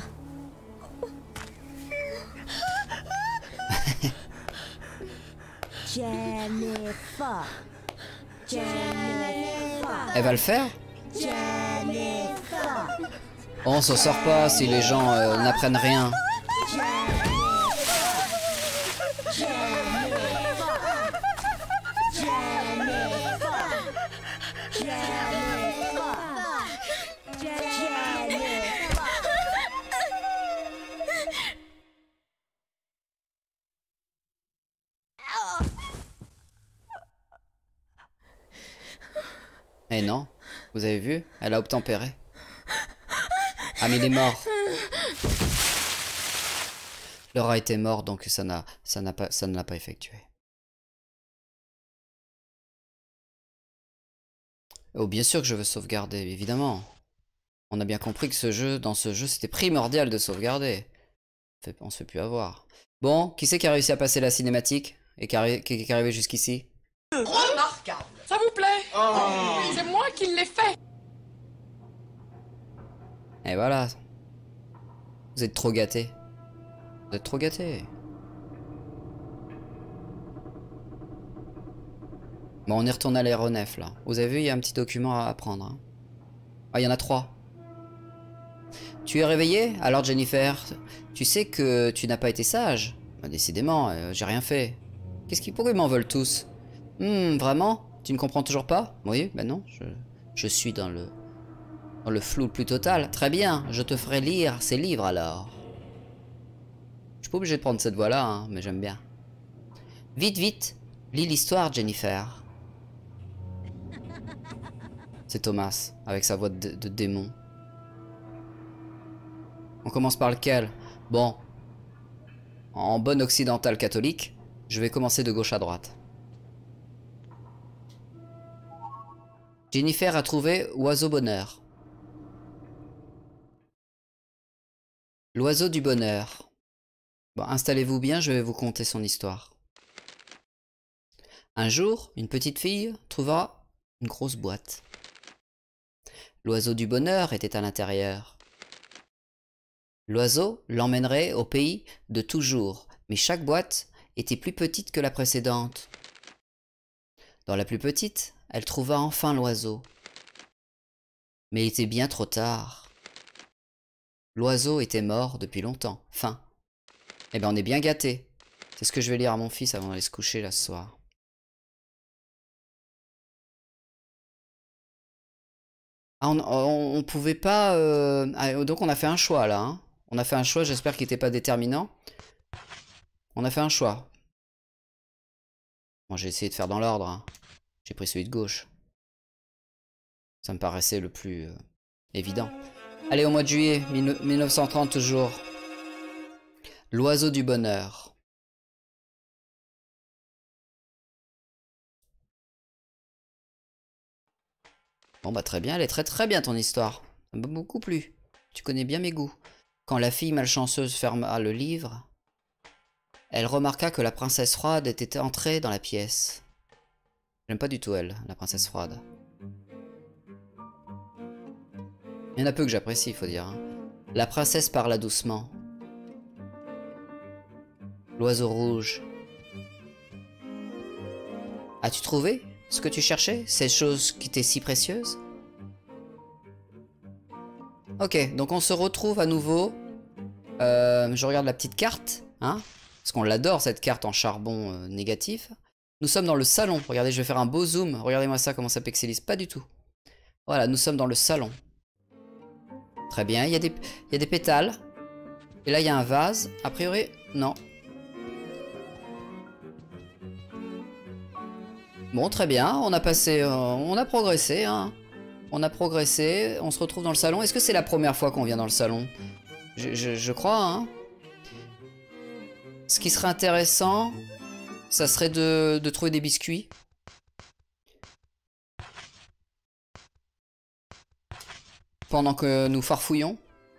Jennifer. Jennifer. Elle va le faire? Jennifer. On s'en sort pas si les gens n'apprennent rien. Eh non, vous avez vu? Elle a obtempéré. Ah mais il est mort. Le rat était mort, donc ça ne l'a pas effectué. Oh, bien sûr que je veux sauvegarder, évidemment. On a bien compris que dans ce jeu, c'était primordial de sauvegarder. On se fait plus avoir. Bon, qui c'est qui a réussi à passer la cinématique et qui est arrivé jusqu'ici? Remarquable. Ça vous plaît? C'est moi qui l'ai fait. Et voilà. Vous êtes trop gâtés. Vous êtes trop gâtés. Bon, on est retourné à l'aéronef là. Vous avez vu, il y a un petit document à prendre. Hein. Ah, il y en a 3. Tu es réveillé? Alors Jennifer, tu sais que tu n'as pas été sage? Bah, décidément, j'ai rien fait. Pourquoi ils m'en veulent tous? Vraiment? Tu ne comprends toujours pas? Oui, ben non, je suis dans le flou le plus total. Très bien, je te ferai lire ces livres alors. Je suis pas obligé de prendre cette voix-là, hein, mais j'aime bien. Vite, vite, lis l'histoire, Jennifer. C'est Thomas, avec sa voix de démon. On commence par lequel? Bon, en bon occidental catholique, je vais commencer de gauche à droite. Jennifer a trouvé Oiseau Bonheur. L'oiseau du bonheur. Bon, installez-vous bien, je vais vous conter son histoire. Un jour, une petite fille trouva une grosse boîte. L'oiseau du bonheur était à l'intérieur. L'oiseau l'emmènerait au pays de toujours, mais chaque boîte était plus petite que la précédente. Dans la plus petite, elle trouva enfin l'oiseau. Mais il était bien trop tard. L'oiseau était mort depuis longtemps. Fin. Eh bien, on est bien gâtés. C'est ce que je vais lire à mon fils avant d'aller se coucher là ce soir. Ah, on pouvait pas... donc on a fait un choix là. Hein. On a fait un choix, j'espère qu'il n'était pas déterminant. On a fait un choix. Bon, j'ai essayé de faire dans l'ordre. Hein. J'ai pris celui de gauche. Ça me paraissait le plus évident. Allez, au mois de juillet 1930 toujours. L'oiseau du bonheur. Bon bah très bien, elle est très bien ton histoire. Ça m'a beaucoup plu. Tu connais bien mes goûts. Quand la fille malchanceuse ferma le livre, elle remarqua que la princesse froide était entrée dans la pièce. J'aime pas du tout elle, la princesse froide. Il y en a peu que j'apprécie, il faut dire. Hein. La princesse parla doucement. L'oiseau rouge. As-tu trouvé ce que tu cherchais? Ces choses qui étaient si précieuses? Ok, donc on se retrouve à nouveau. Je regarde la petite carte. Hein, parce qu'on l'adore cette carte en charbon négatif. Nous sommes dans le salon. Regardez, je vais faire un beau zoom. Regardez-moi ça, comment ça pixelise. Pas du tout. Voilà, nous sommes dans le salon. Très bien, il y a des pétales. Et là, il y a un vase. A priori, non. Bon, très bien. On a passé... on a progressé. Hein. On a progressé. On se retrouve dans le salon. Est-ce que c'est la première fois qu'on vient dans le salon? Je crois, hein. Ce qui serait intéressant, ça serait de trouver des biscuits. Pendant que nous farfouillons.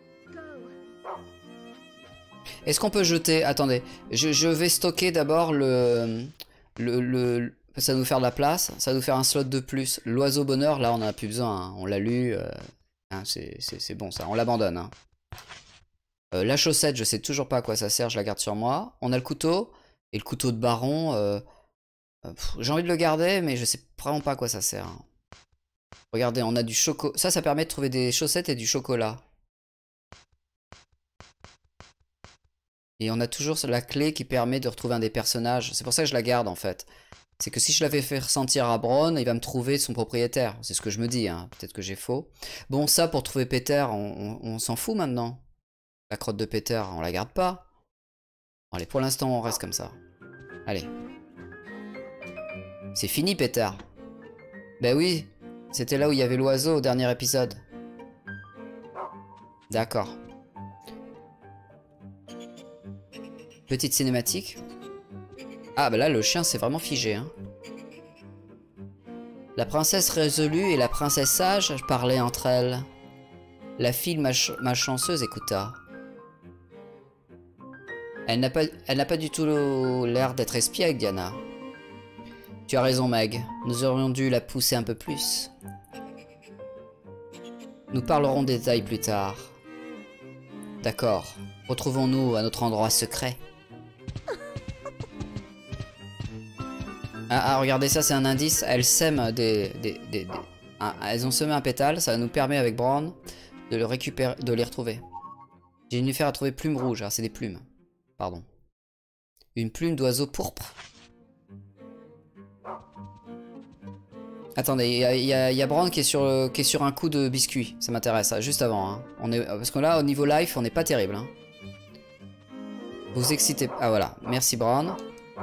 Est-ce qu'on peut jeter... Attendez, je vais stocker d'abord le... Ça va nous faire de la place, ça va nous faire un slot de plus. L'oiseau bonheur, là on en a plus besoin, hein. On l'a lu, hein, c'est bon ça, on l'abandonne. Hein. La chaussette, je sais toujours pas à quoi ça sert, je la garde sur moi. On a le couteau, et le couteau de baron, j'ai envie de le garder, mais je sais vraiment pas à quoi ça sert. Hein. Regardez, on a du chocolat. Ça permet de trouver des chaussettes et du chocolat. Et on a toujours la clé qui permet de retrouver un des personnages. C'est pour ça que je la garde en fait. C'est que si je l'avais fait ressentir à Bron, il va me trouver son propriétaire. C'est ce que je me dis, hein. Peut-être que j'ai faux. Bon, ça pour trouver Peter, on s'en fout maintenant. La crotte de Peter, on la garde pas. Allez, pour l'instant, on reste comme ça. Allez. C'est fini, Peter. Ben oui. C'était là où il y avait l'oiseau au dernier épisode. D'accord. Petite cinématique. Ah bah là le chien c'est vraiment figé. Hein. La princesse résolue et la princesse sage parlaient entre elles. La fille malchanceuse écouta. Elle n'a pas du tout l'air d'être espiègle, Diana. Tu as raison, Meg. Nous aurions dû la pousser un peu plus. Nous parlerons des détails plus tard. D'accord. Retrouvons-nous à notre endroit secret. Ah, regardez ça, c'est un indice. Elles sèment elles ont semé un pétale. Ça nous permet avec Bron de le récupérer, de les retrouver. Jennifer a trouvé plume rouge. Ah, c'est des plumes. Pardon. Une plume d'oiseau pourpre. Attendez, il y a Bron qui est sur un coup de biscuit. Ça m'intéresse, juste avant. Hein. Parce que là, au niveau life, on n'est pas terrible. Hein. Vous excitez... Ah voilà, merci Bron.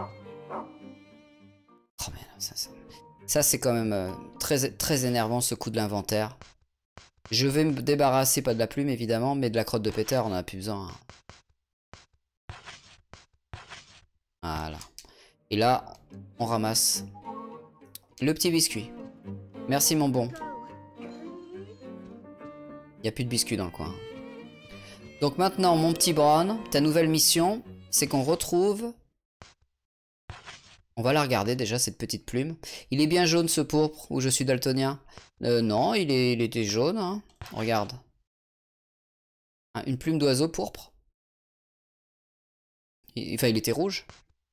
Oh mais ça c'est quand même très énervant ce coup de l'inventaire. Je vais me débarrasser, pas de la plume évidemment, mais de la crotte de Peter, on en a plus besoin. Hein. Voilà. Et là, on ramasse le petit biscuit. Merci mon bon. Il n'y a plus de biscuits dans le coin. Donc maintenant, mon petit Bron, ta nouvelle mission, c'est qu'on retrouve... On va la regarder déjà, cette petite plume. Il est bien jaune ce pourpre, où je suis daltonien. Non, il était jaune. Hein. Regarde. Une plume d'oiseau pourpre. Enfin, il était rouge.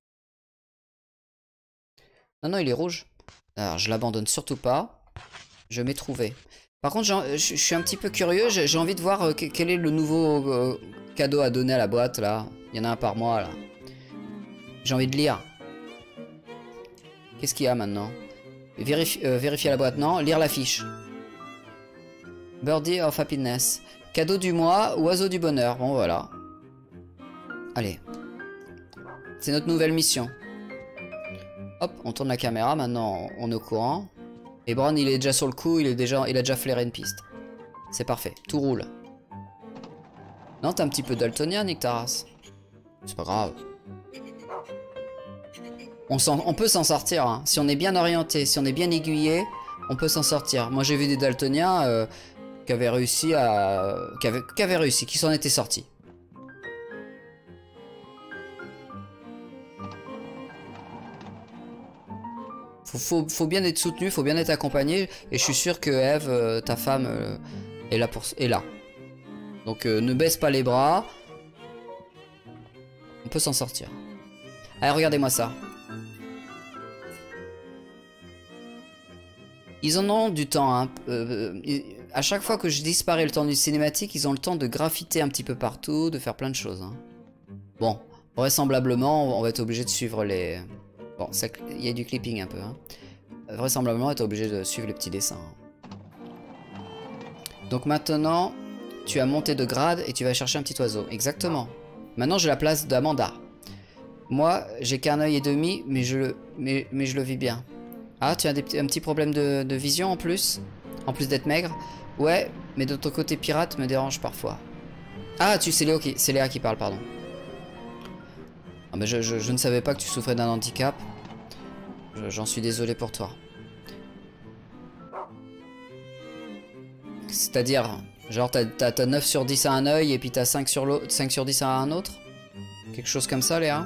Non, non, il est rouge. Alors, je l'abandonne surtout pas. Je m'ai trouvé. Par contre, je suis un petit peu curieux. J'ai envie de voir quel est le nouveau cadeau à donner à la boîte, là. Il y en a un par mois, là. J'ai envie de lire. Qu'est-ce qu'il y a maintenant? Vérifier la boîte, non. Lire la fiche. Birdie of Happiness. Cadeau du mois, oiseau du bonheur. Bon, voilà. Allez. C'est notre nouvelle mission. Hop, on tourne la caméra. Maintenant, on est au courant. Et Bron, il est déjà sur le coup. Il a déjà flairé une piste. C'est parfait. Tout roule. Non, t'es un petit peu daltonien, Nick Taras. C'est pas grave. On peut s'en sortir. Hein. Si on est bien orienté, si on est bien aiguillé, on peut s'en sortir. Moi, j'ai vu des daltoniens qui avaient réussi à... qui s'en étaient sortis. Faut bien être soutenu, faut bien être accompagné. Et je suis sûr que Eve, ta femme, est là. Donc ne baisse pas les bras. On peut s'en sortir. Allez, regardez-moi ça. Ils en ont du temps. Hein. À chaque fois que je disparais le temps du cinématique, ils ont le temps de graffiter un petit peu partout, de faire plein de choses. Hein. Bon, vraisemblablement, on va être obligé de suivre les... Bon, il y a du clipping un peu. Hein. Vraisemblablement, on est obligé de suivre les petits dessins. Hein. Donc maintenant, tu as monté de grade et tu vas chercher un petit oiseau. Exactement. Maintenant, j'ai la place d'Amanda. Moi, j'ai qu'un œil et demi, mais je le vis bien. Ah, tu as un petit problème de vision en plus d'être maigre. Ouais, mais de ton côté pirate me dérange parfois. Ah, c'est Léa qui parle, pardon. Ah, mais je ne savais pas que tu souffrais d'un handicap. J'en suis désolé pour toi. C'est-à-dire, genre t'as 9 sur 10 à un œil et puis t'as 5 sur 10 à un autre? Quelque chose comme ça, Léa?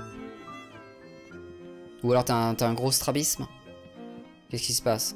Ou alors t'as un gros strabisme? Qu'est-ce qui se passe?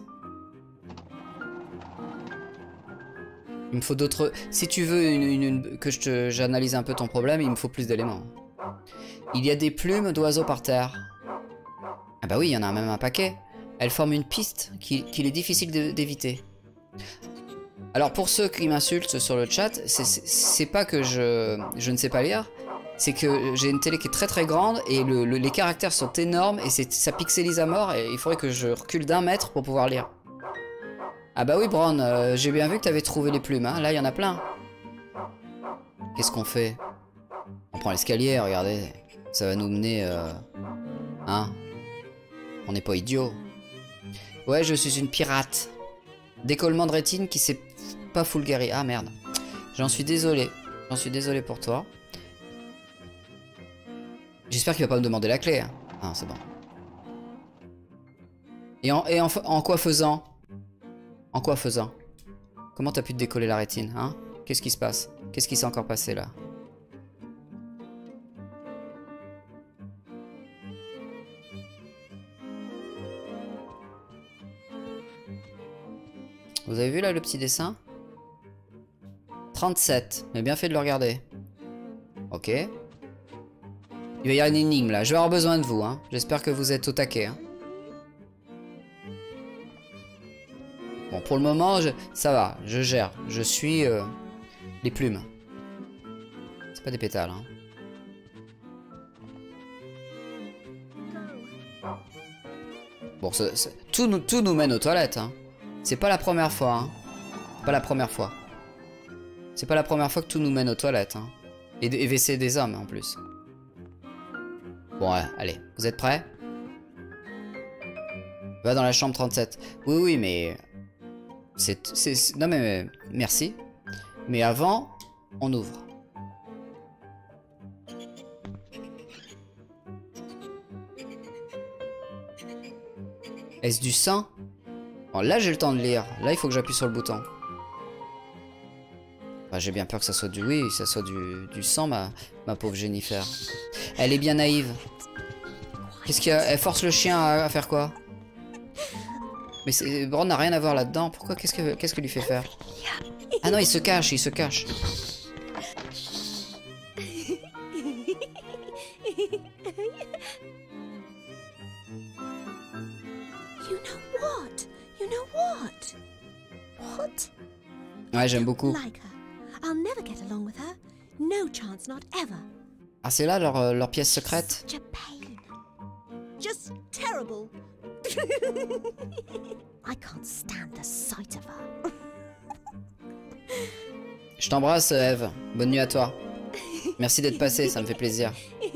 Il me faut d'autres... Si tu veux que j'analyse un peu ton problème, il me faut plus d'éléments. Il y a des plumes d'oiseaux par terre. Ah bah oui, il y en a même un paquet. Elles forment une piste qu'il est difficile d'éviter. Alors pour ceux qui m'insultent sur le chat, c'est pas que je ne sais pas lire. C'est que j'ai une télé qui est très très grande et les caractères sont énormes et ça pixelise à mort et il faudrait que je recule d'1 mètre pour pouvoir lire. Ah bah oui, Bron, j'ai bien vu que t'avais trouvé les plumes, hein. Là, il y en a plein. Qu'est-ce qu'on fait? On prend l'escalier, regardez. Ça va nous mener... Hein? On n'est pas idiots. Ouais, je suis une pirate. Décollement de rétine qui s'est pas full guéri. Ah merde. J'en suis désolé. J'en suis désolé pour toi. J'espère qu'il va pas me demander la clé. Hein. Ah, c'est bon. Et en quoi faisant? En quoi faisant? Comment t'as pu te décoller la rétine, hein? Qu'est-ce qui se passe? Qu'est-ce qui s'est encore passé là? Vous avez vu là le petit dessin? 37. Mais bien fait de le regarder. Ok. Il va y avoir une énigme là. Je vais avoir besoin de vous. Hein. J'espère que vous êtes au taquet. Hein. Bon, pour le moment, ça va. Je gère. Je suis les plumes. C'est pas des pétales. Hein. Bon, tout nous mène aux toilettes. Hein. C'est pas la première fois. Hein. Pas la première fois. C'est pas la première fois que tout nous mène aux toilettes. Hein. Et WC des hommes en plus. Bon, ouais, allez, vous êtes prêts? Va dans la chambre 37. Oui, oui, mais... Non, mais... Merci. Mais avant, on ouvre. Est-ce du sang? Bon, là, j'ai le temps de lire. Là, il faut que j'appuie sur le bouton. Bah, j'ai bien peur que ça soit du... Oui, ça soit du sang, ma pauvre Jennifer. Elle est bien naïve. Qu'est-ce qu'il y a? Elle force le chien à faire quoi? Mais Bron n'a rien à voir là-dedans. Pourquoi? Qu'est-ce que lui fait faire? Ah non, il se cache, il se cache. You know what? What? Ouais, j'aime beaucoup. Like her. I'll never get along with her. No chance, not ever. Ah, c'est là leur pièce secrète? Such a pain. Just terrible. I can't stand the sight of her. Je t'embrasse, Eve. Bonne nuit à toi. Merci d'être passé, ça me fait plaisir.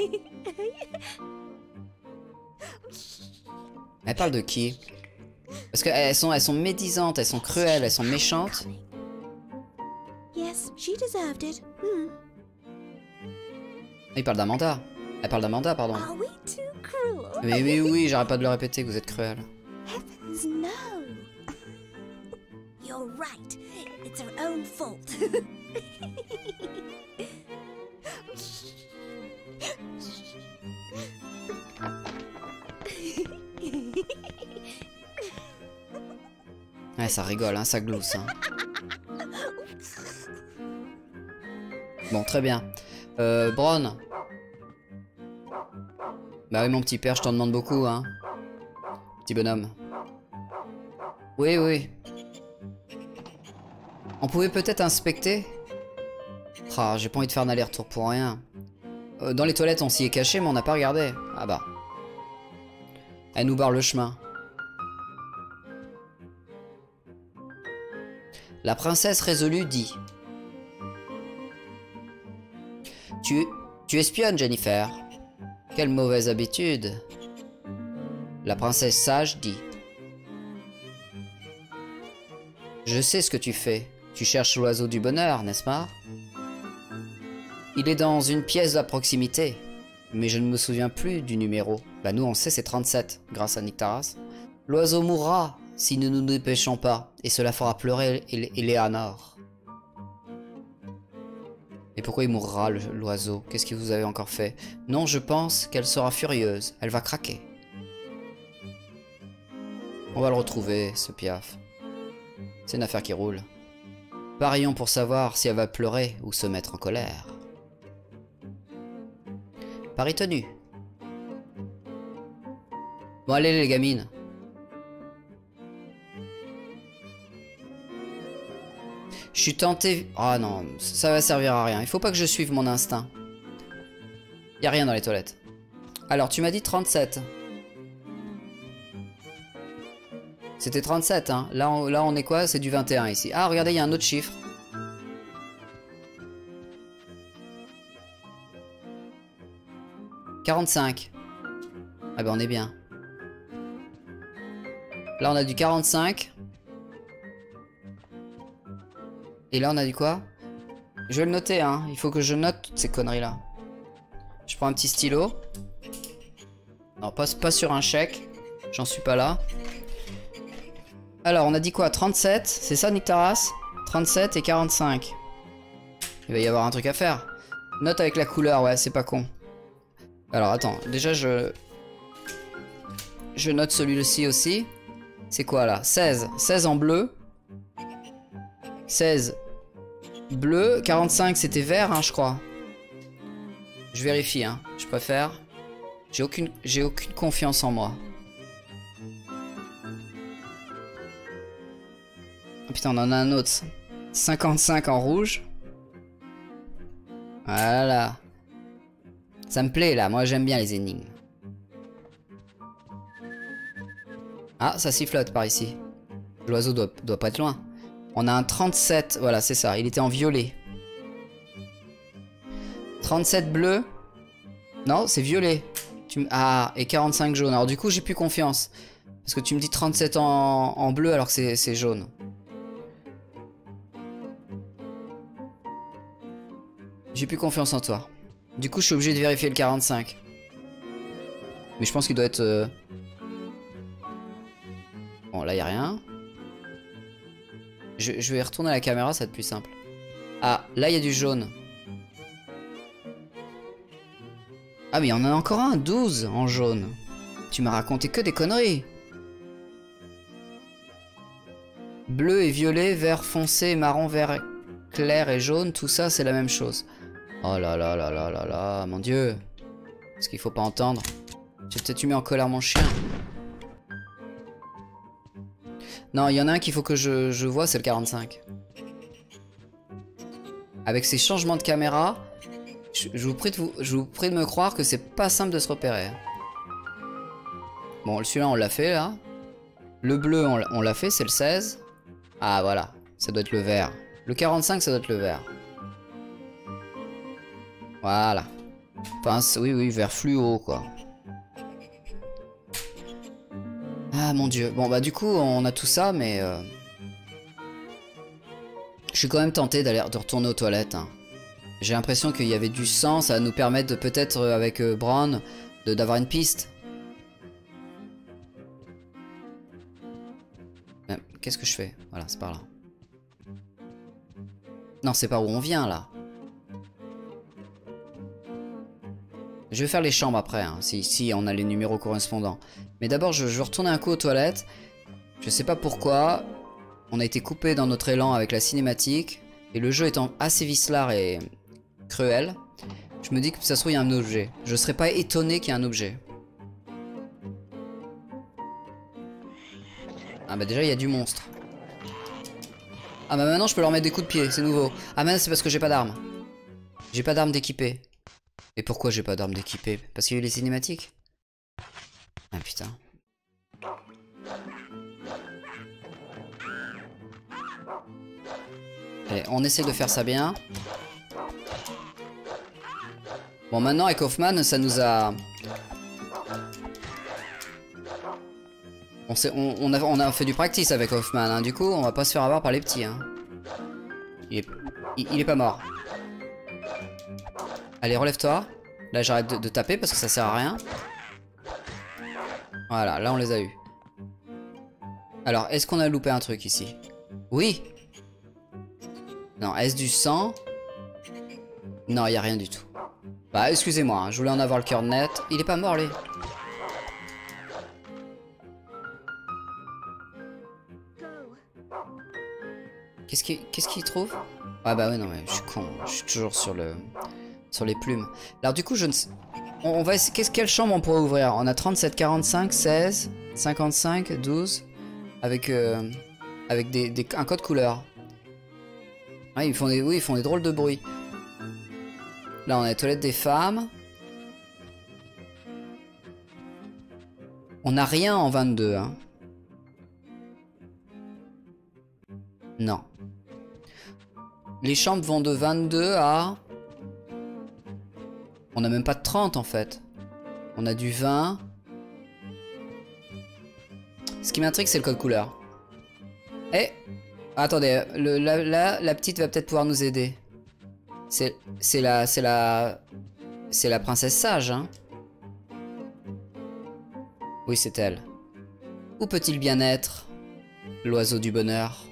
Elle parle de qui? Parce qu'elles sont médisantes, elles sont cruelles, elles sont méchantes. Yes, she deserved it. Il parle d'Amanda. Elle parle d'Amanda, pardon. Are we too cruel? Mais oui, j'arrête pas de le répéter que vous êtes cruel. Heavens no. You're right. It's her own fault. Ouais, ça rigole, hein, ça glousse. Hein. Bon, très bien. Bron. Bah oui, mon petit père, je t'en demande beaucoup, hein. Petit bonhomme. Oui, oui. On pouvait peut-être inspecter. Ah, j'ai pas envie de faire un aller-retour pour rien. Dans les toilettes, on s'y est caché, mais on n'a pas regardé. Ah bah. Elle nous barre le chemin. La princesse résolue dit: Tu espionnes, Jennifer. Quelle mauvaise habitude. La princesse sage dit: Je sais ce que tu fais. Tu cherches l'oiseau du bonheur, n'est-ce pas? Il est dans une pièce à proximité. Mais je ne me souviens plus du numéro. Bah nous on sait c'est 37, grâce à Nyctaras. L'oiseau mourra si nous nous dépêchons pas. Et cela fera pleurer Eleanor. Et pourquoi il mourra, l'oiseau? Qu'est-ce que vous avez encore fait? Non, je pense qu'elle sera furieuse. Elle va craquer. On va le retrouver, ce Piaf. C'est une affaire qui roule. Parions pour savoir si elle va pleurer ou se mettre en colère. Pari tenu. Bon, allez les gamines. Je suis tenté... Ah non, ça va servir à rien. Il faut pas que je suive mon instinct. Y a rien dans les toilettes. Alors, tu m'as dit 37. C'était 37, hein. Là, on est quoi? C'est du 21 ici. Ah, regardez, il y a un autre chiffre. « 45. » Ah ben on est bien. Là on a du 45. Et là on a du quoi? Je vais le noter, hein. Il faut que je note toutes ces conneries là. Je prends un petit stylo. Non, pas sur un chèque. J'en suis pas là. Alors on a dit quoi? 37, c'est ça Nyctaras? 37 et 45. Il va y avoir un truc à faire. Note avec la couleur, ouais, c'est pas con. Alors attends, déjà je note celui-ci aussi. C'est quoi là? 16. 16 en bleu. 16 bleu. 45 c'était vert, hein, je crois. Je vérifie, hein. Je préfère. J'ai aucune confiance en moi. Oh, putain, on en a un autre. 55 en rouge. Voilà. Ça me plaît là, moi j'aime bien les énigmes. Ah, ça sifflote par ici. L'oiseau doit pas être loin. On a un 37, voilà c'est ça, il était en violet. 37 bleu. Non, c'est violet. Ah, et 45 jaune. Alors du coup j'ai plus confiance. Parce que tu me dis 37 en bleu alors que c'est jaune. J'ai plus confiance en toi. Du coup, je suis obligé de vérifier le 45. Mais je pense qu'il doit être... Bon, là, il n'y a rien. Je vais retourner à la caméra, ça va être plus simple. Ah, là il y a du jaune. Ah mais il y en a encore un, 12 en jaune. Tu m'as raconté que des conneries. Bleu et violet, vert foncé, marron, vert clair et jaune, tout ça c'est la même chose. Oh là là là là là là, mon dieu. Ce qu'il faut pas entendre. Tu mets en colère mon chien. Non, il y en a un qu'il faut que je vois, c'est le 45. Avec ces changements de caméra, je vous prie de me croire que c'est pas simple de se repérer. Bon, celui-là on l'a fait là. Le bleu on l'a fait, c'est le 16. Ah voilà, ça doit être le vert. Le 45 ça doit être le vert. Voilà. Enfin, oui, vert fluo quoi. Ah mon dieu. Bon bah du coup on a tout ça mais... Je suis quand même tenté de retourner aux toilettes. Hein. J'ai l'impression qu'il y avait du sang, ça va nous permettre de peut-être avec Brown d'avoir une piste. Qu'est-ce que je fais? Voilà, c'est par là. Non, c'est pas où on vient là. Je vais faire les chambres après, hein, si on a les numéros correspondants. Mais d'abord, je vais retourner un coup aux toilettes. Je sais pas pourquoi. On a été coupé dans notre élan avec la cinématique. Et le jeu étant assez vicelard et cruel, je me dis que ça se trouve il y a un objet. Je serais pas étonné qu'il y ait un objet. Ah bah déjà il y a du monstre. Ah bah maintenant je peux leur mettre des coups de pied, c'est nouveau. Ah mais c'est parce que j'ai pas d'armes. J'ai pas d'armes d'équipées. Et pourquoi j'ai pas d'armes d'équipées? Parce qu'il y a eu les cinématiques. Ah putain. Allez, on essaie de faire ça bien. Bon maintenant avec Hoffman ça nous a... On a fait du practice avec Hoffman, hein. Du coup on va pas se faire avoir par les petits. Hein. Il est pas mort. Allez relève-toi. Là j'arrête de taper parce que ça sert à rien. Voilà, là on les a eu. Alors est-ce qu'on a loupé un truc ici? Oui. Non, est-ce du sang? Non, il n'y a rien du tout. Bah excusez-moi, hein, je voulais en avoir le cœur net. Il est pas mort lui. Qu'est-ce qu'il trouve? Ah bah ouais non mais je suis con, je suis toujours sur les plumes. Alors du coup je ne sais... On va essayer... Quelle chambre on pourrait ouvrir? On a 37, 45, 16, 55, 12. Avec un code couleur. Ah, ils font des drôles de bruit. Là on a les toilettes des femmes. On n'a rien en 22 hein. Non. Les chambres vont de 22 à... On n'a même pas de 30 en fait. On a du 20. Ce qui m'intrigue c'est le code couleur. Eh, attendez, la petite va peut-être pouvoir nous aider. C'est la princesse sage, hein. Oui, c'est elle. Où peut-il bien être, l'oiseau du bonheur?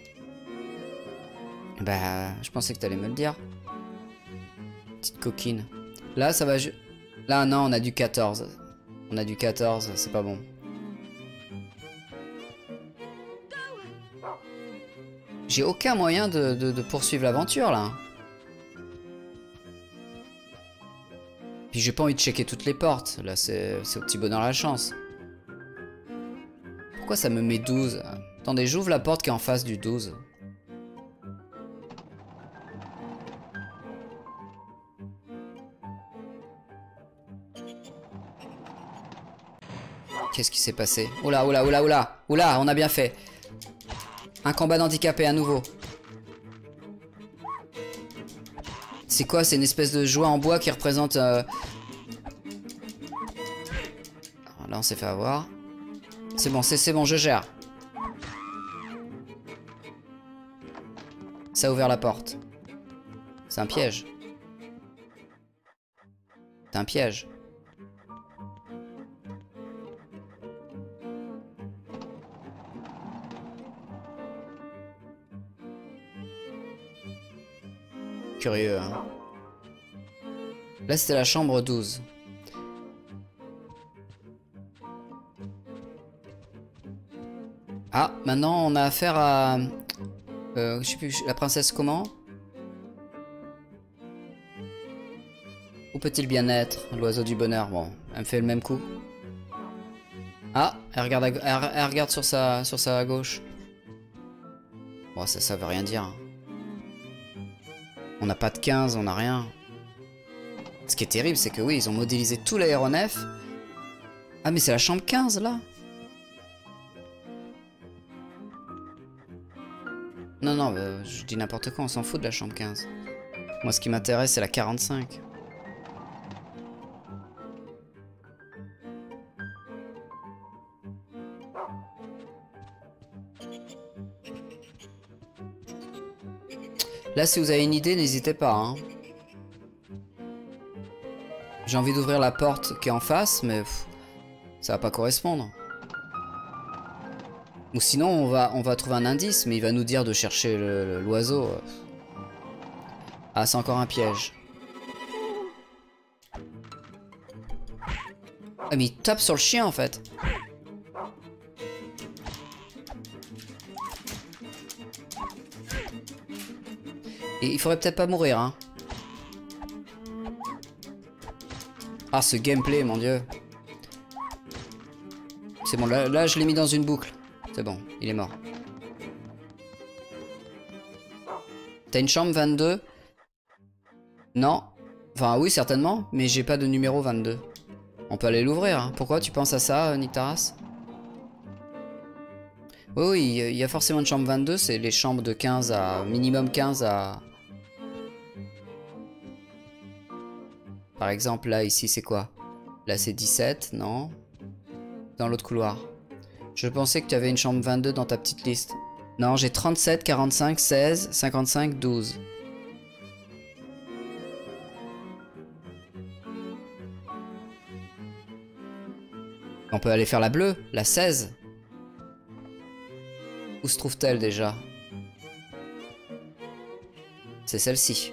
Bah, je pensais que t'allais me le dire. Petite coquine. Là, ça va... Là, non, on a du 14. On a du 14, c'est pas bon. J'ai aucun moyen de poursuivre l'aventure, là. Puis j'ai pas envie de checker toutes les portes. Là, c'est au petit bonheur la chance. Pourquoi ça me met 12? Attendez, j'ouvre la porte qui est en face du 12. Qu'est-ce qui s'est passé? Oula, oula, oula, oula. Oula, on a bien fait. Un combat d'handicapé à nouveau. C'est quoi? C'est une espèce de jouet en bois qui représente... Là, on s'est fait avoir. C'est bon, je gère. Ça a ouvert la porte. C'est un piège. C'est un piège. Curieux, hein. Là, c'était la chambre 12. Ah, maintenant, on a affaire à... je sais plus, la princesse comment? Où peut-il bien être, l'oiseau du bonheur? Bon, elle me fait le même coup. Ah, elle regarde, elle regarde sur sa gauche. Bon, ça veut rien dire. On n'a pas de 15, on n'a rien. Ce qui est terrible, c'est que oui, ils ont modélisé tout l'aéronef. Ah, mais c'est la chambre 15, là. Non, non, je dis n'importe quoi, on s'en fout de la chambre 15. Moi, ce qui m'intéresse, c'est la 45. Là, si vous avez une idée, n'hésitez pas, hein. J'ai envie d'ouvrir la porte qui est en face, mais ça va pas correspondre. Ou sinon, on va trouver un indice, mais il va nous dire de chercher l'oiseau. Ah, c'est encore un piège. Ah, mais il tape sur le chien, en fait. Et il faudrait peut-être pas mourir, hein. Ah, ce gameplay, mon dieu. C'est bon, là je l'ai mis dans une boucle. C'est bon, il est mort. T'as une chambre 22? Non. Enfin, oui, certainement, mais j'ai pas de numéro 22. On peut aller l'ouvrir, hein. Pourquoi tu penses à ça, Nictaras? Oui, oui, il y a forcément une chambre 22, c'est les chambres de 15 à... minimum 15 à... Par exemple, là, ici, c'est quoi? Là, c'est 17, non? Dans l'autre couloir. Je pensais que tu avais une chambre 22 dans ta petite liste. Non, j'ai 37, 45, 16, 55, 12. On peut aller faire la bleue, la 16. Où se trouve-t-elle déjà? C'est celle-ci.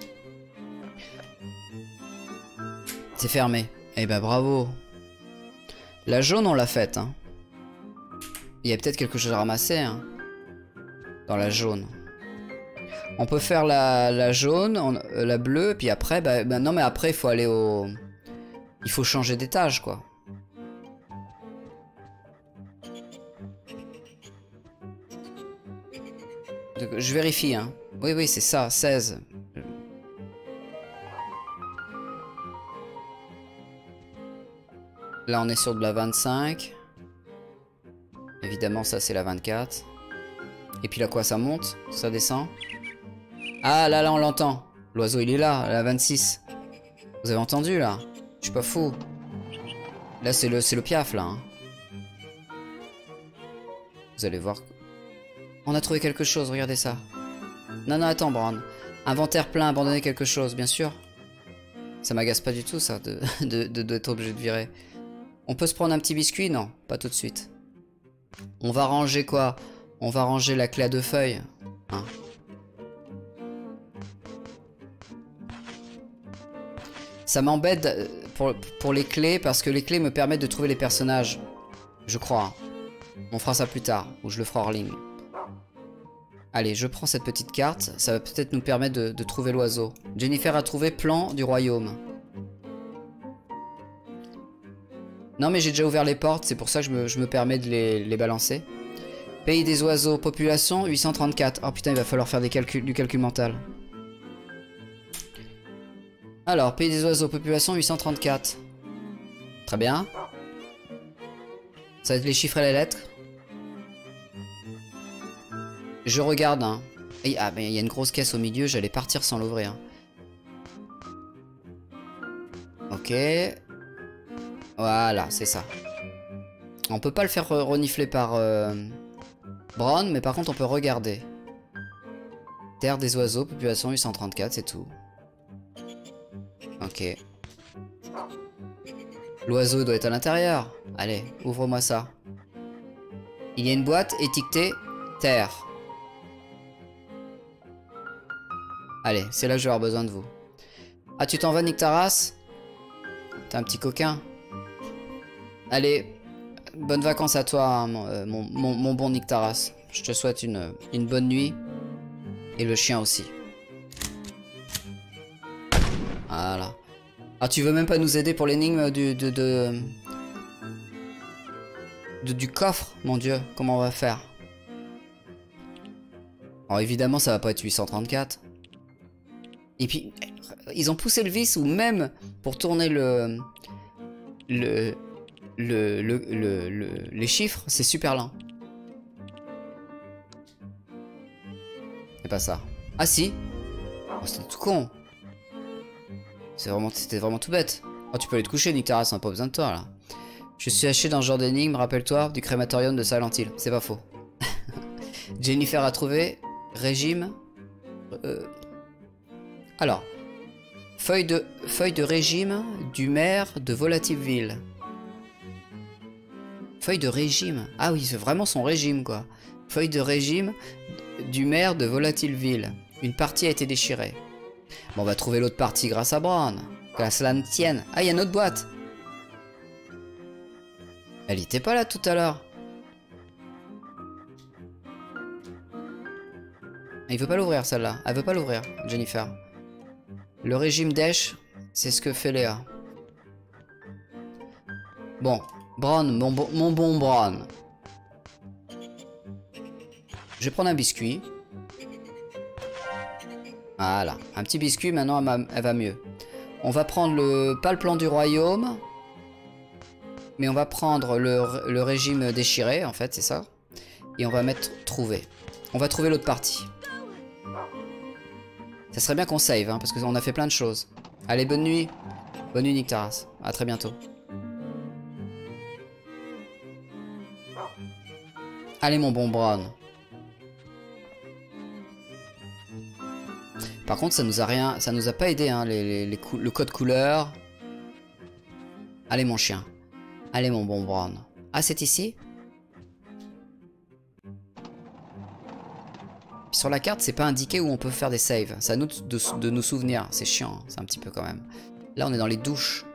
C'est fermé. Eh ben bravo. La jaune, on l'a faite, hein. Il y a peut-être quelque chose à ramasser, hein. Dans la jaune. On peut faire la jaune, la bleue, puis après, bah, non mais après il faut aller au... Il faut changer d'étage, quoi. Donc, je vérifie, hein. Oui, oui, c'est ça, 16. Là, on est sur de la 25. Évidemment, ça, c'est la 24. Et puis là, quoi, ça monte? Ça descend? Ah, là, on l'entend. L'oiseau, il est là, la 26. Vous avez entendu, là? Je suis pas fou. Là, c'est le piaf, là. Hein. Vous allez voir. On a trouvé quelque chose, regardez ça. Non, non, attends, Bran. Inventaire plein, abandonner quelque chose, bien sûr. Ça m'agace pas du tout, ça, d'être obligé de virer. On peut se prendre un petit biscuit? Non, pas tout de suite. On va ranger quoi? On va ranger la clé à 2 feuilles. Hein. Ça m'embête pour les clés, parce que les clés me permettent de trouver les personnages. Je crois. On fera ça plus tard, ou je le ferai hors ligne. Allez, je prends cette petite carte. Ça va peut-être nous permettre de trouver l'oiseau. Jennifer a trouvé plan du royaume. Non mais j'ai déjà ouvert les portes, c'est pour ça que je me permets de les balancer. Pays des oiseaux, population 834. Oh putain, il va falloir faire du calcul mental. Alors, pays des oiseaux, population 834. Très bien. Ça va être les chiffres et les lettres. Je regarde, hein. Et, ah, mais il y a une grosse caisse au milieu, j'allais partir sans l'ouvrir. Ok. Voilà, c'est ça. On peut pas le faire renifler par Brown, mais par contre on peut regarder. Terre des oiseaux, population 834, c'est tout. Ok. L'oiseau doit être à l'intérieur. Allez, ouvre-moi ça. Il y a une boîte étiquetée Terre. Allez, c'est là que je vais avoir besoin de vous. Ah, tu t'en vas, nique ta race? T'es un petit coquin. Allez, bonnes vacances à toi, hein, mon bon nique ta race. Je te souhaite une bonne nuit. Et le chien aussi. Voilà. Ah, tu veux même pas nous aider pour l'énigme du coffre? Mon dieu, comment on va faire? Alors évidemment, ça va pas être 834. Et puis, ils ont poussé le vis, ou même pour tourner les chiffres, c'est super lent. C'est pas ça. Ah si. Oh, c'était tout con. C'était vraiment tout bête. Oh, tu peux aller te coucher, Nick Terrasse, on n'a pas besoin de toi là. Je suis haché dans ce genre d'énigme, rappelle-toi, du crématorium de Silent Hill. C'est pas faux. Jennifer a trouvé. Régime. Alors. Feuille de régime du maire de Volatileville. Feuille de régime. Ah oui, c'est vraiment son régime quoi. Feuille de régime du maire de Volatileville. Une partie a été déchirée. Bon, on va trouver l'autre partie grâce à Brown. Que cela ne tienne. Ah, il y a une autre boîte. Elle était pas là tout à l'heure. Il veut pas l'ouvrir celle-là. Elle veut pas l'ouvrir, Jennifer. Le régime d'Esch, c'est ce que fait Léa. Bon, Brown, mon bon Brown. Je vais prendre un biscuit. Voilà, un petit biscuit, maintenant elle va mieux. On va prendre pas le plan du royaume, mais on va prendre le régime déchiré, en fait, c'est ça. Et on va mettre trouver. On va trouver l'autre partie. Ça serait bien qu'on save, hein, parce qu'on a fait plein de choses. Allez, bonne nuit. Bonne nuit, Nick Taras. À très bientôt. Allez, mon bon Brown. Par contre, ça nous a pas aidé, hein, le code couleur. Allez, mon chien. Allez, mon bon Brown. Ah, c'est ici? Sur la carte, c'est pas indiqué où on peut faire des saves. C'est à nous de nous souvenir. C'est chiant, c'est un petit peu quand même. Là, on est dans les douches.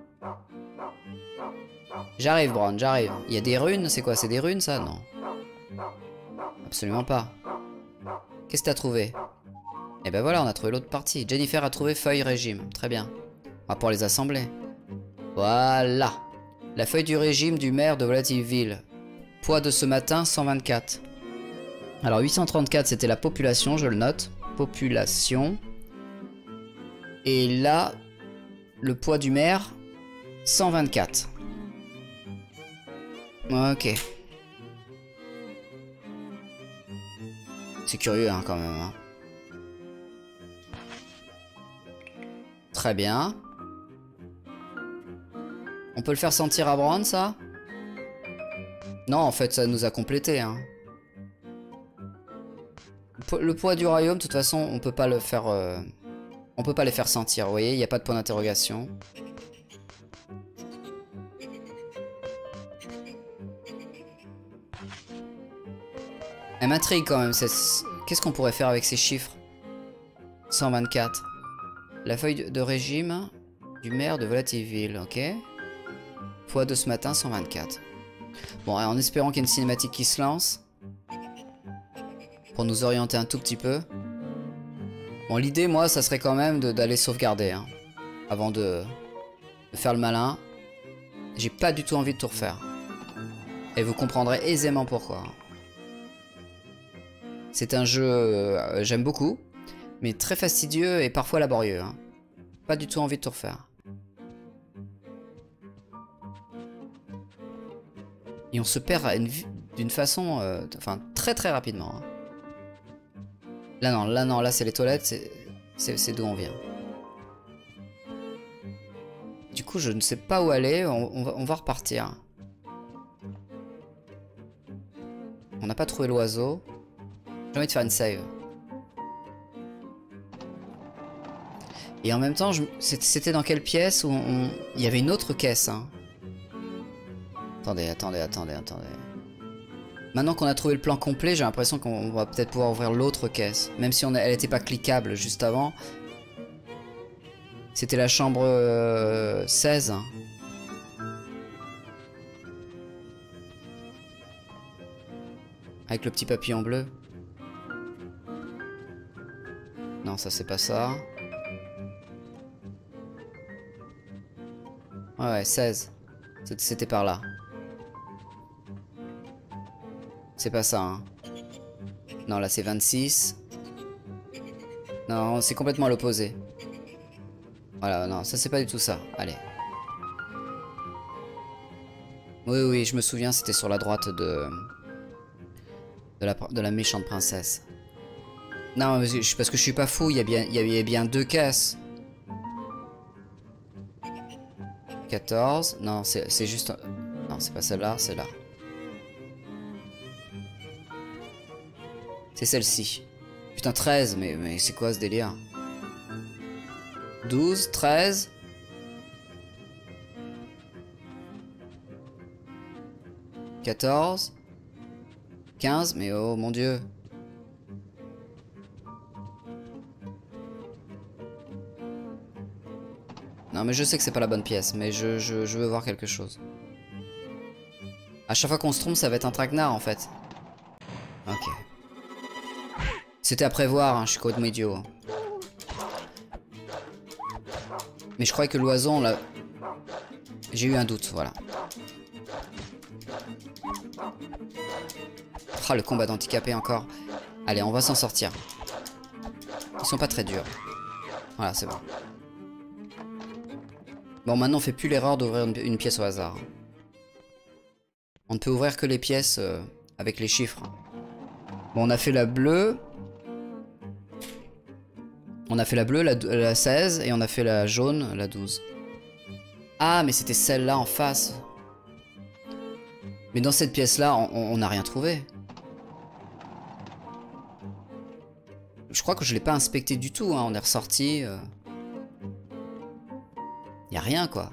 J'arrive, Brown, j'arrive. Il y a des runes, c'est quoi? C'est des runes, ça? Non. Absolument pas. Qu'est-ce que t'as trouvé? Et ben voilà, on a trouvé l'autre partie. Jennifer a trouvé feuille régime. Très bien. On va pouvoir les assembler. Voilà. La feuille du régime du maire de Volatileville. Poids de ce matin, 124. Alors 834 c'était la population, je le note. Population. Et là, le poids du maire, 124. Ok. C'est curieux hein, quand même. Hein. Très bien. On peut le faire sentir à Brown ça? Non en fait ça nous a complété hein. Le poids du royaume, de toute façon, on peut pas le faire. On peut pas les faire sentir, vous voyez, il n'y a pas de point d'interrogation. Elle m'intrigue quand même. Qu'est-ce qu'on pourrait faire avec ces chiffres? 124. La feuille de régime du maire de Volatileville, ok. Poids de ce matin, 124. Bon, en espérant qu'il y ait une cinématique qui se lance. Pour nous orienter un tout petit peu. Bon, l'idée, moi, ça serait quand même d'aller sauvegarder. Hein, avant de faire le malin. J'ai pas du tout envie de tout refaire. Et vous comprendrez aisément pourquoi. C'est un jeu, j'aime beaucoup. Mais très fastidieux et parfois laborieux. Hein. Pas du tout envie de tout refaire. Et on se perd d'une façon... enfin, très très rapidement. Hein. Là non, là c'est les toilettes, c'est d'où on vient. Du coup, je ne sais pas où aller, on va repartir. On n'a pas trouvé l'oiseau. J'ai envie de faire une save. Et en même temps, c'était dans quelle pièce où il y avait une autre caisse. Hein. Attendez. Maintenant qu'on a trouvé le plan complet, j'ai l'impression qu'on va peut-être pouvoir ouvrir l'autre caisse. Même si elle n'était pas cliquable juste avant. C'était la chambre 16. Hein. Avec le petit papillon bleu. Non, ça c'est pas ça. Ouais, 16. C'était par là. C'est pas ça, hein. Non, là c'est 26. Non, c'est complètement à l'opposé. Voilà, non, ça c'est pas du tout ça. Allez. Oui, oui, je me souviens, c'était sur la droite de la méchante princesse. Non, parce que je suis pas fou, il y avait bien 2 caisses. 14. Non, c'est juste... Non, c'est pas celle-là, c'est là. C'est celle-ci. Putain, 13, mais c'est quoi ce délire? 12, 13. 14. 15, mais oh mon dieu. Non mais je sais que c'est pas la bonne pièce, mais je veux voir quelque chose. À chaque fois qu'on se trompe, ça va être un traquenard en fait. Ok. C'était à prévoir, hein, je suis complètement idiot. Mais je croyais que l'oison, là... J'ai eu un doute, voilà. Ah, le combat d'handicapé encore. Allez, on va s'en sortir. Ils sont pas très durs. Voilà, c'est bon. Bon, maintenant on fait plus l'erreur d'ouvrir une pièce au hasard. On ne peut ouvrir que les pièces avec les chiffres. Bon, on a fait la bleue. On a fait la bleue, la 16, et on a fait la jaune, la 12. Ah, mais c'était celle-là en face. Mais dans cette pièce-là, on n'a rien trouvé. Je crois que je l'ai pas inspecté du tout, hein. On est ressorti. Y a rien, quoi.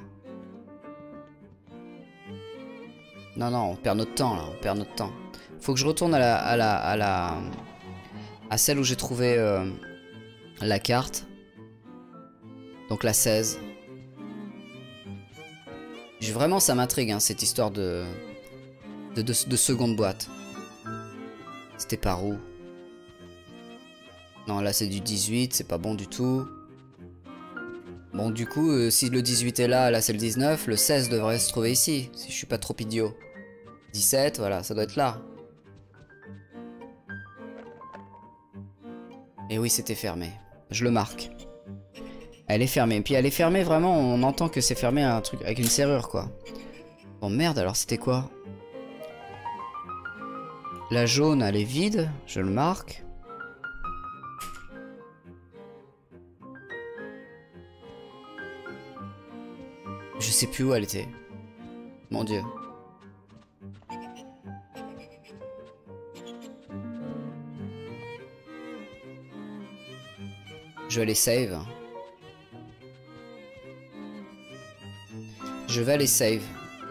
Non, non, on perd notre temps, là. On perd notre temps. Faut que je retourne à celle où j'ai trouvé la carte. Donc la 16. Vraiment, ça m'intrigue, hein, cette histoire de seconde boîte. C'était par où? Non, là, c'est du 18. C'est pas bon du tout. Bon, du coup, si le 18 est là, là c'est le 19, le 16 devrait se trouver ici, si je suis pas trop idiot. 17, voilà, ça doit être là. Et oui, c'était fermé. Je le marque. Elle est fermée. Et puis elle est fermée, vraiment, on entend que c'est fermé un truc avec une serrure, quoi. Bon, merde, alors c'était quoi? La jaune, elle est vide, je le marque. Je sais plus où elle était. Mon dieu. Je vais aller save. Je vais aller save.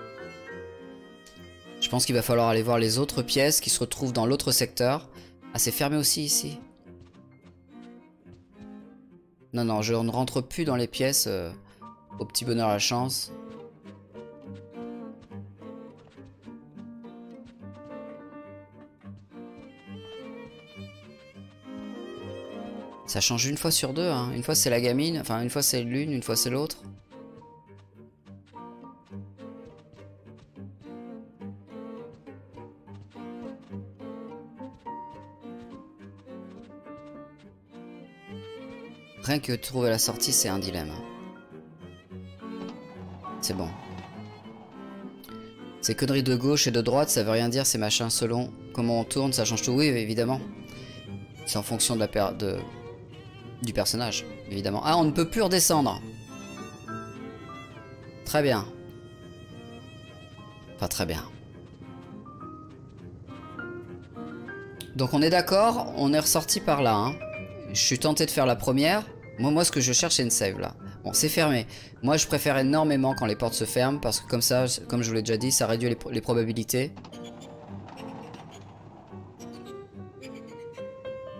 Je pense qu'il va falloir aller voir les autres pièces qui se retrouvent dans l'autre secteur. Ah, c'est fermé aussi ici. Non, non, je ne rentre plus dans les pièces... Au petit bonheur la chance. Ça change une fois sur deux, hein. Une fois c'est la gamine, enfin une fois c'est l'une, une fois c'est l'autre. Rien que trouver la sortie, c'est un dilemme. C'est bon. Ces conneries de gauche et de droite, ça veut rien dire, ces machins selon comment on tourne, ça change tout. Oui, évidemment. C'est en fonction de du personnage, évidemment. Ah, on ne peut plus redescendre. Très bien. Enfin, très bien. Donc on est d'accord, on est ressorti par là. Hein. Je suis tenté de faire la première. Moi, ce que je cherche, c'est une save, là. Bon, c'est fermé. Moi, je préfère énormément quand les portes se ferment, parce que comme ça, comme je vous l'ai déjà dit, ça réduit les probabilités.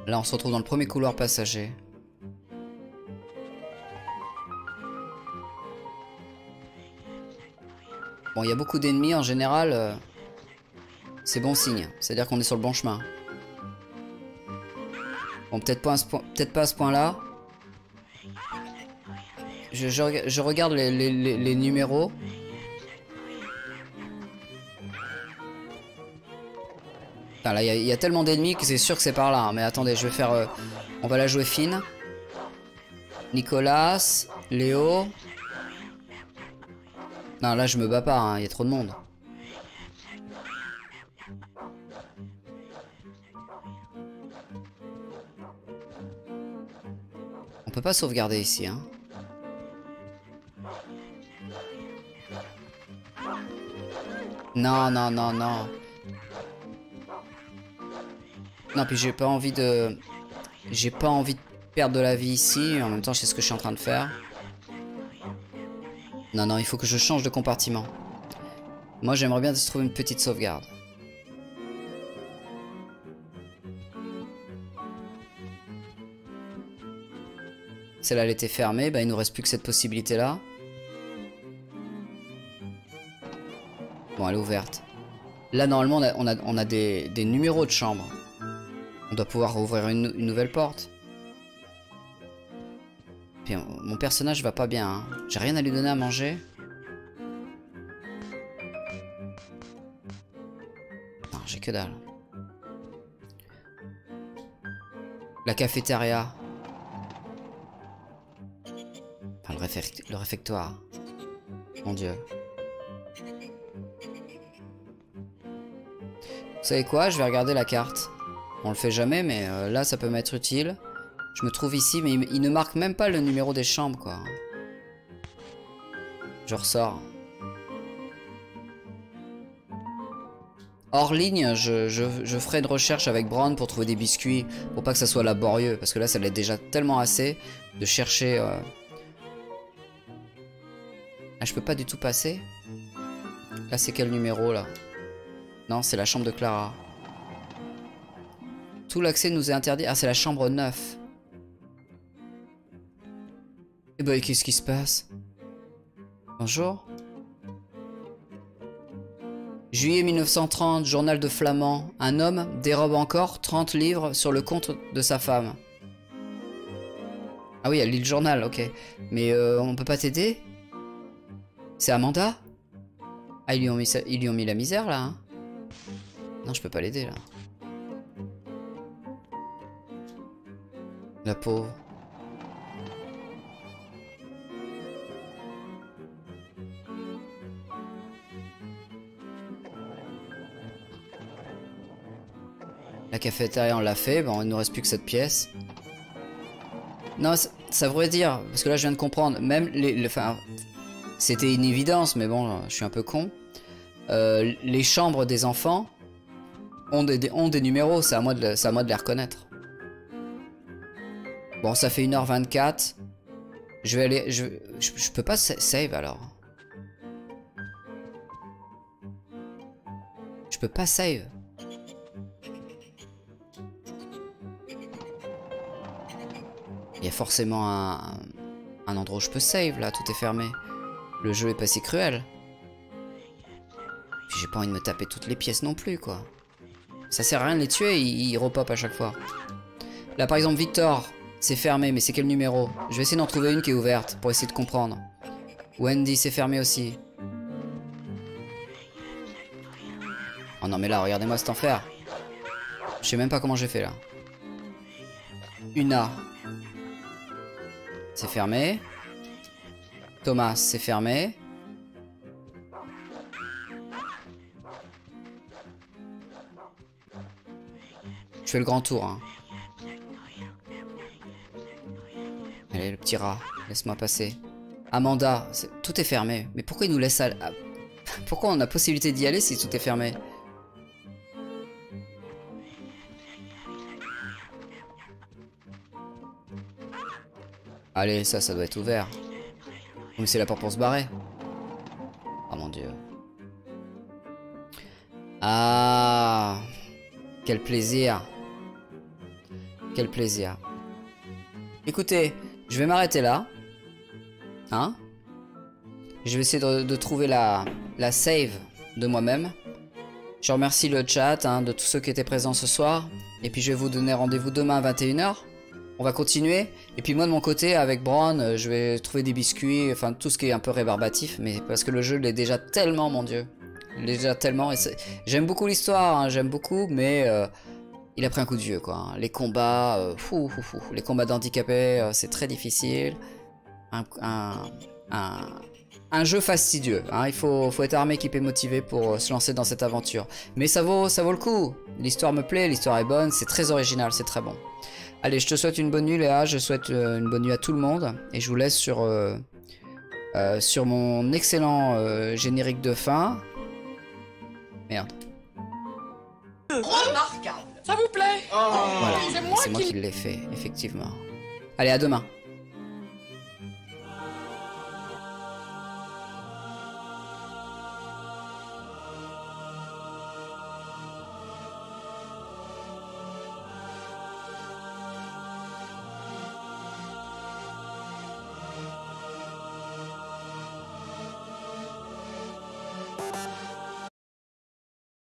Là, on se retrouve dans le premier couloir passager. Bon, il y a beaucoup d'ennemis en général. C'est bon signe. C'est-à-dire qu'on est sur le bon chemin. Bon, peut-être pas à ce point-là. Je regarde les numéros. Enfin, là, il y a tellement d'ennemis que c'est sûr que c'est par là. Hein. Mais attendez, je vais faire... on va la jouer fine. Nicolas, Léo... Non, là, je me bats pas, hein. Il y a trop de monde. On peut pas sauvegarder ici, hein. Non, non, non, non. Non, puis j'ai pas envie de... J'ai pas envie de perdre de la vie ici. En même temps, je sais ce que je suis en train de faire. Non, non, il faut que je change de compartiment. Moi, j'aimerais bien se trouver une petite sauvegarde. Celle-là, elle était fermée. Bah, il nous reste plus que cette possibilité-là. Bon, elle est ouverte. Là, normalement, on a des numéros de chambre. On doit pouvoir ouvrir une nouvelle porte. Puis, mon personnage va pas bien. Hein. J'ai rien à lui donner à manger. Non, j'ai que dalle. La cafétéria. Enfin, le réfectoire. Mon Dieu. Vous savez quoi? Je vais regarder la carte. On le fait jamais, mais là, ça peut m'être utile. Je me trouve ici, mais il ne marque même pas le numéro des chambres, quoi. Je ressors. Hors ligne, je ferai une recherche avec Brown pour trouver des biscuits, pour pas que ça soit laborieux, parce que là, ça l'est déjà tellement assez de chercher... Ah, je peux pas du tout passer. Là, c'est quel numéro, là? Non, c'est la chambre de Clara. Tout l'accès nous est interdit. Ah, c'est la chambre 9. Eh ben, qu'est-ce qui se passe? Bonjour. Juillet 1930, journal de Flamand. Un homme dérobe encore 30 livres sur le compte de sa femme. Ah oui, elle lit le journal, ok. Mais on peut pas t'aider? C'est Amanda? Ah, ils lui ont mis la misère, là, hein. Non, je peux pas l'aider, là. La pauvre. La cafétéria, on l'a fait. Bon, il nous reste plus que cette pièce. Non, ça voudrait dire... Parce que là, je viens de comprendre. Même enfin, c'était une évidence, mais bon, je suis un peu con. Les chambres des enfants ont des numéros. C'est à moi de les reconnaître. Bon, ça fait 1h24. Je vais aller... Je peux pas save, alors. Je peux pas save. Il y a forcément un endroit où je peux save, là. Tout est fermé. Le jeu est pas si cruel. Puis j'ai pas envie de me taper toutes les pièces non plus, quoi. Ça sert à rien de les tuer, ils repopent à chaque fois. Là, par exemple, Victor... C'est fermé, mais c'est quel numéro? Je vais essayer d'en trouver une qui est ouverte, pour essayer de comprendre. Wendy, c'est fermé aussi. Oh non, mais là, regardez-moi cet enfer. Je sais même pas comment j'ai fait, là. Una. C'est fermé. Thomas, c'est fermé. Je fais le grand tour, hein. Allez, le petit rat, laisse-moi passer. Amanda, tout est fermé. Mais pourquoi il nous laisse aller? Pourquoi on a possibilité d'y aller si tout est fermé? Allez, ça doit être ouvert. Mais c'est la porte pour se barrer. Oh mon dieu. Ah, quel plaisir. Quel plaisir. Écoutez, je vais m'arrêter là. Hein? Je vais essayer de trouver la save de moi-même. Je remercie le chat hein, de tous ceux qui étaient présents ce soir. Et puis je vais vous donner rendez-vous demain à 21 h. On va continuer. Et puis moi de mon côté, avec Bron, je vais trouver des biscuits. Enfin, tout ce qui est un peu rébarbatif. Mais parce que le jeu l'est déjà tellement, mon dieu. Il est déjà tellement... J'aime beaucoup l'histoire, hein, j'aime beaucoup. Mais il a pris un coup de vieux, quoi. Hein. Les combats... les combats d'handicapés, c'est très difficile. Un jeu fastidieux, hein. Il faut être armé, équipé, motivé pour se lancer dans cette aventure. Mais ça vaut le coup. L'histoire me plaît, l'histoire est bonne, c'est très original, c'est très bon. Allez, je te souhaite une bonne nuit Léa, je souhaite une bonne nuit à tout le monde. Et je vous laisse sur mon excellent générique de fin. Merde. Remarquable. Ça vous plaît? Voilà, C'est moi qui l'ai fait, effectivement. Allez, à demain.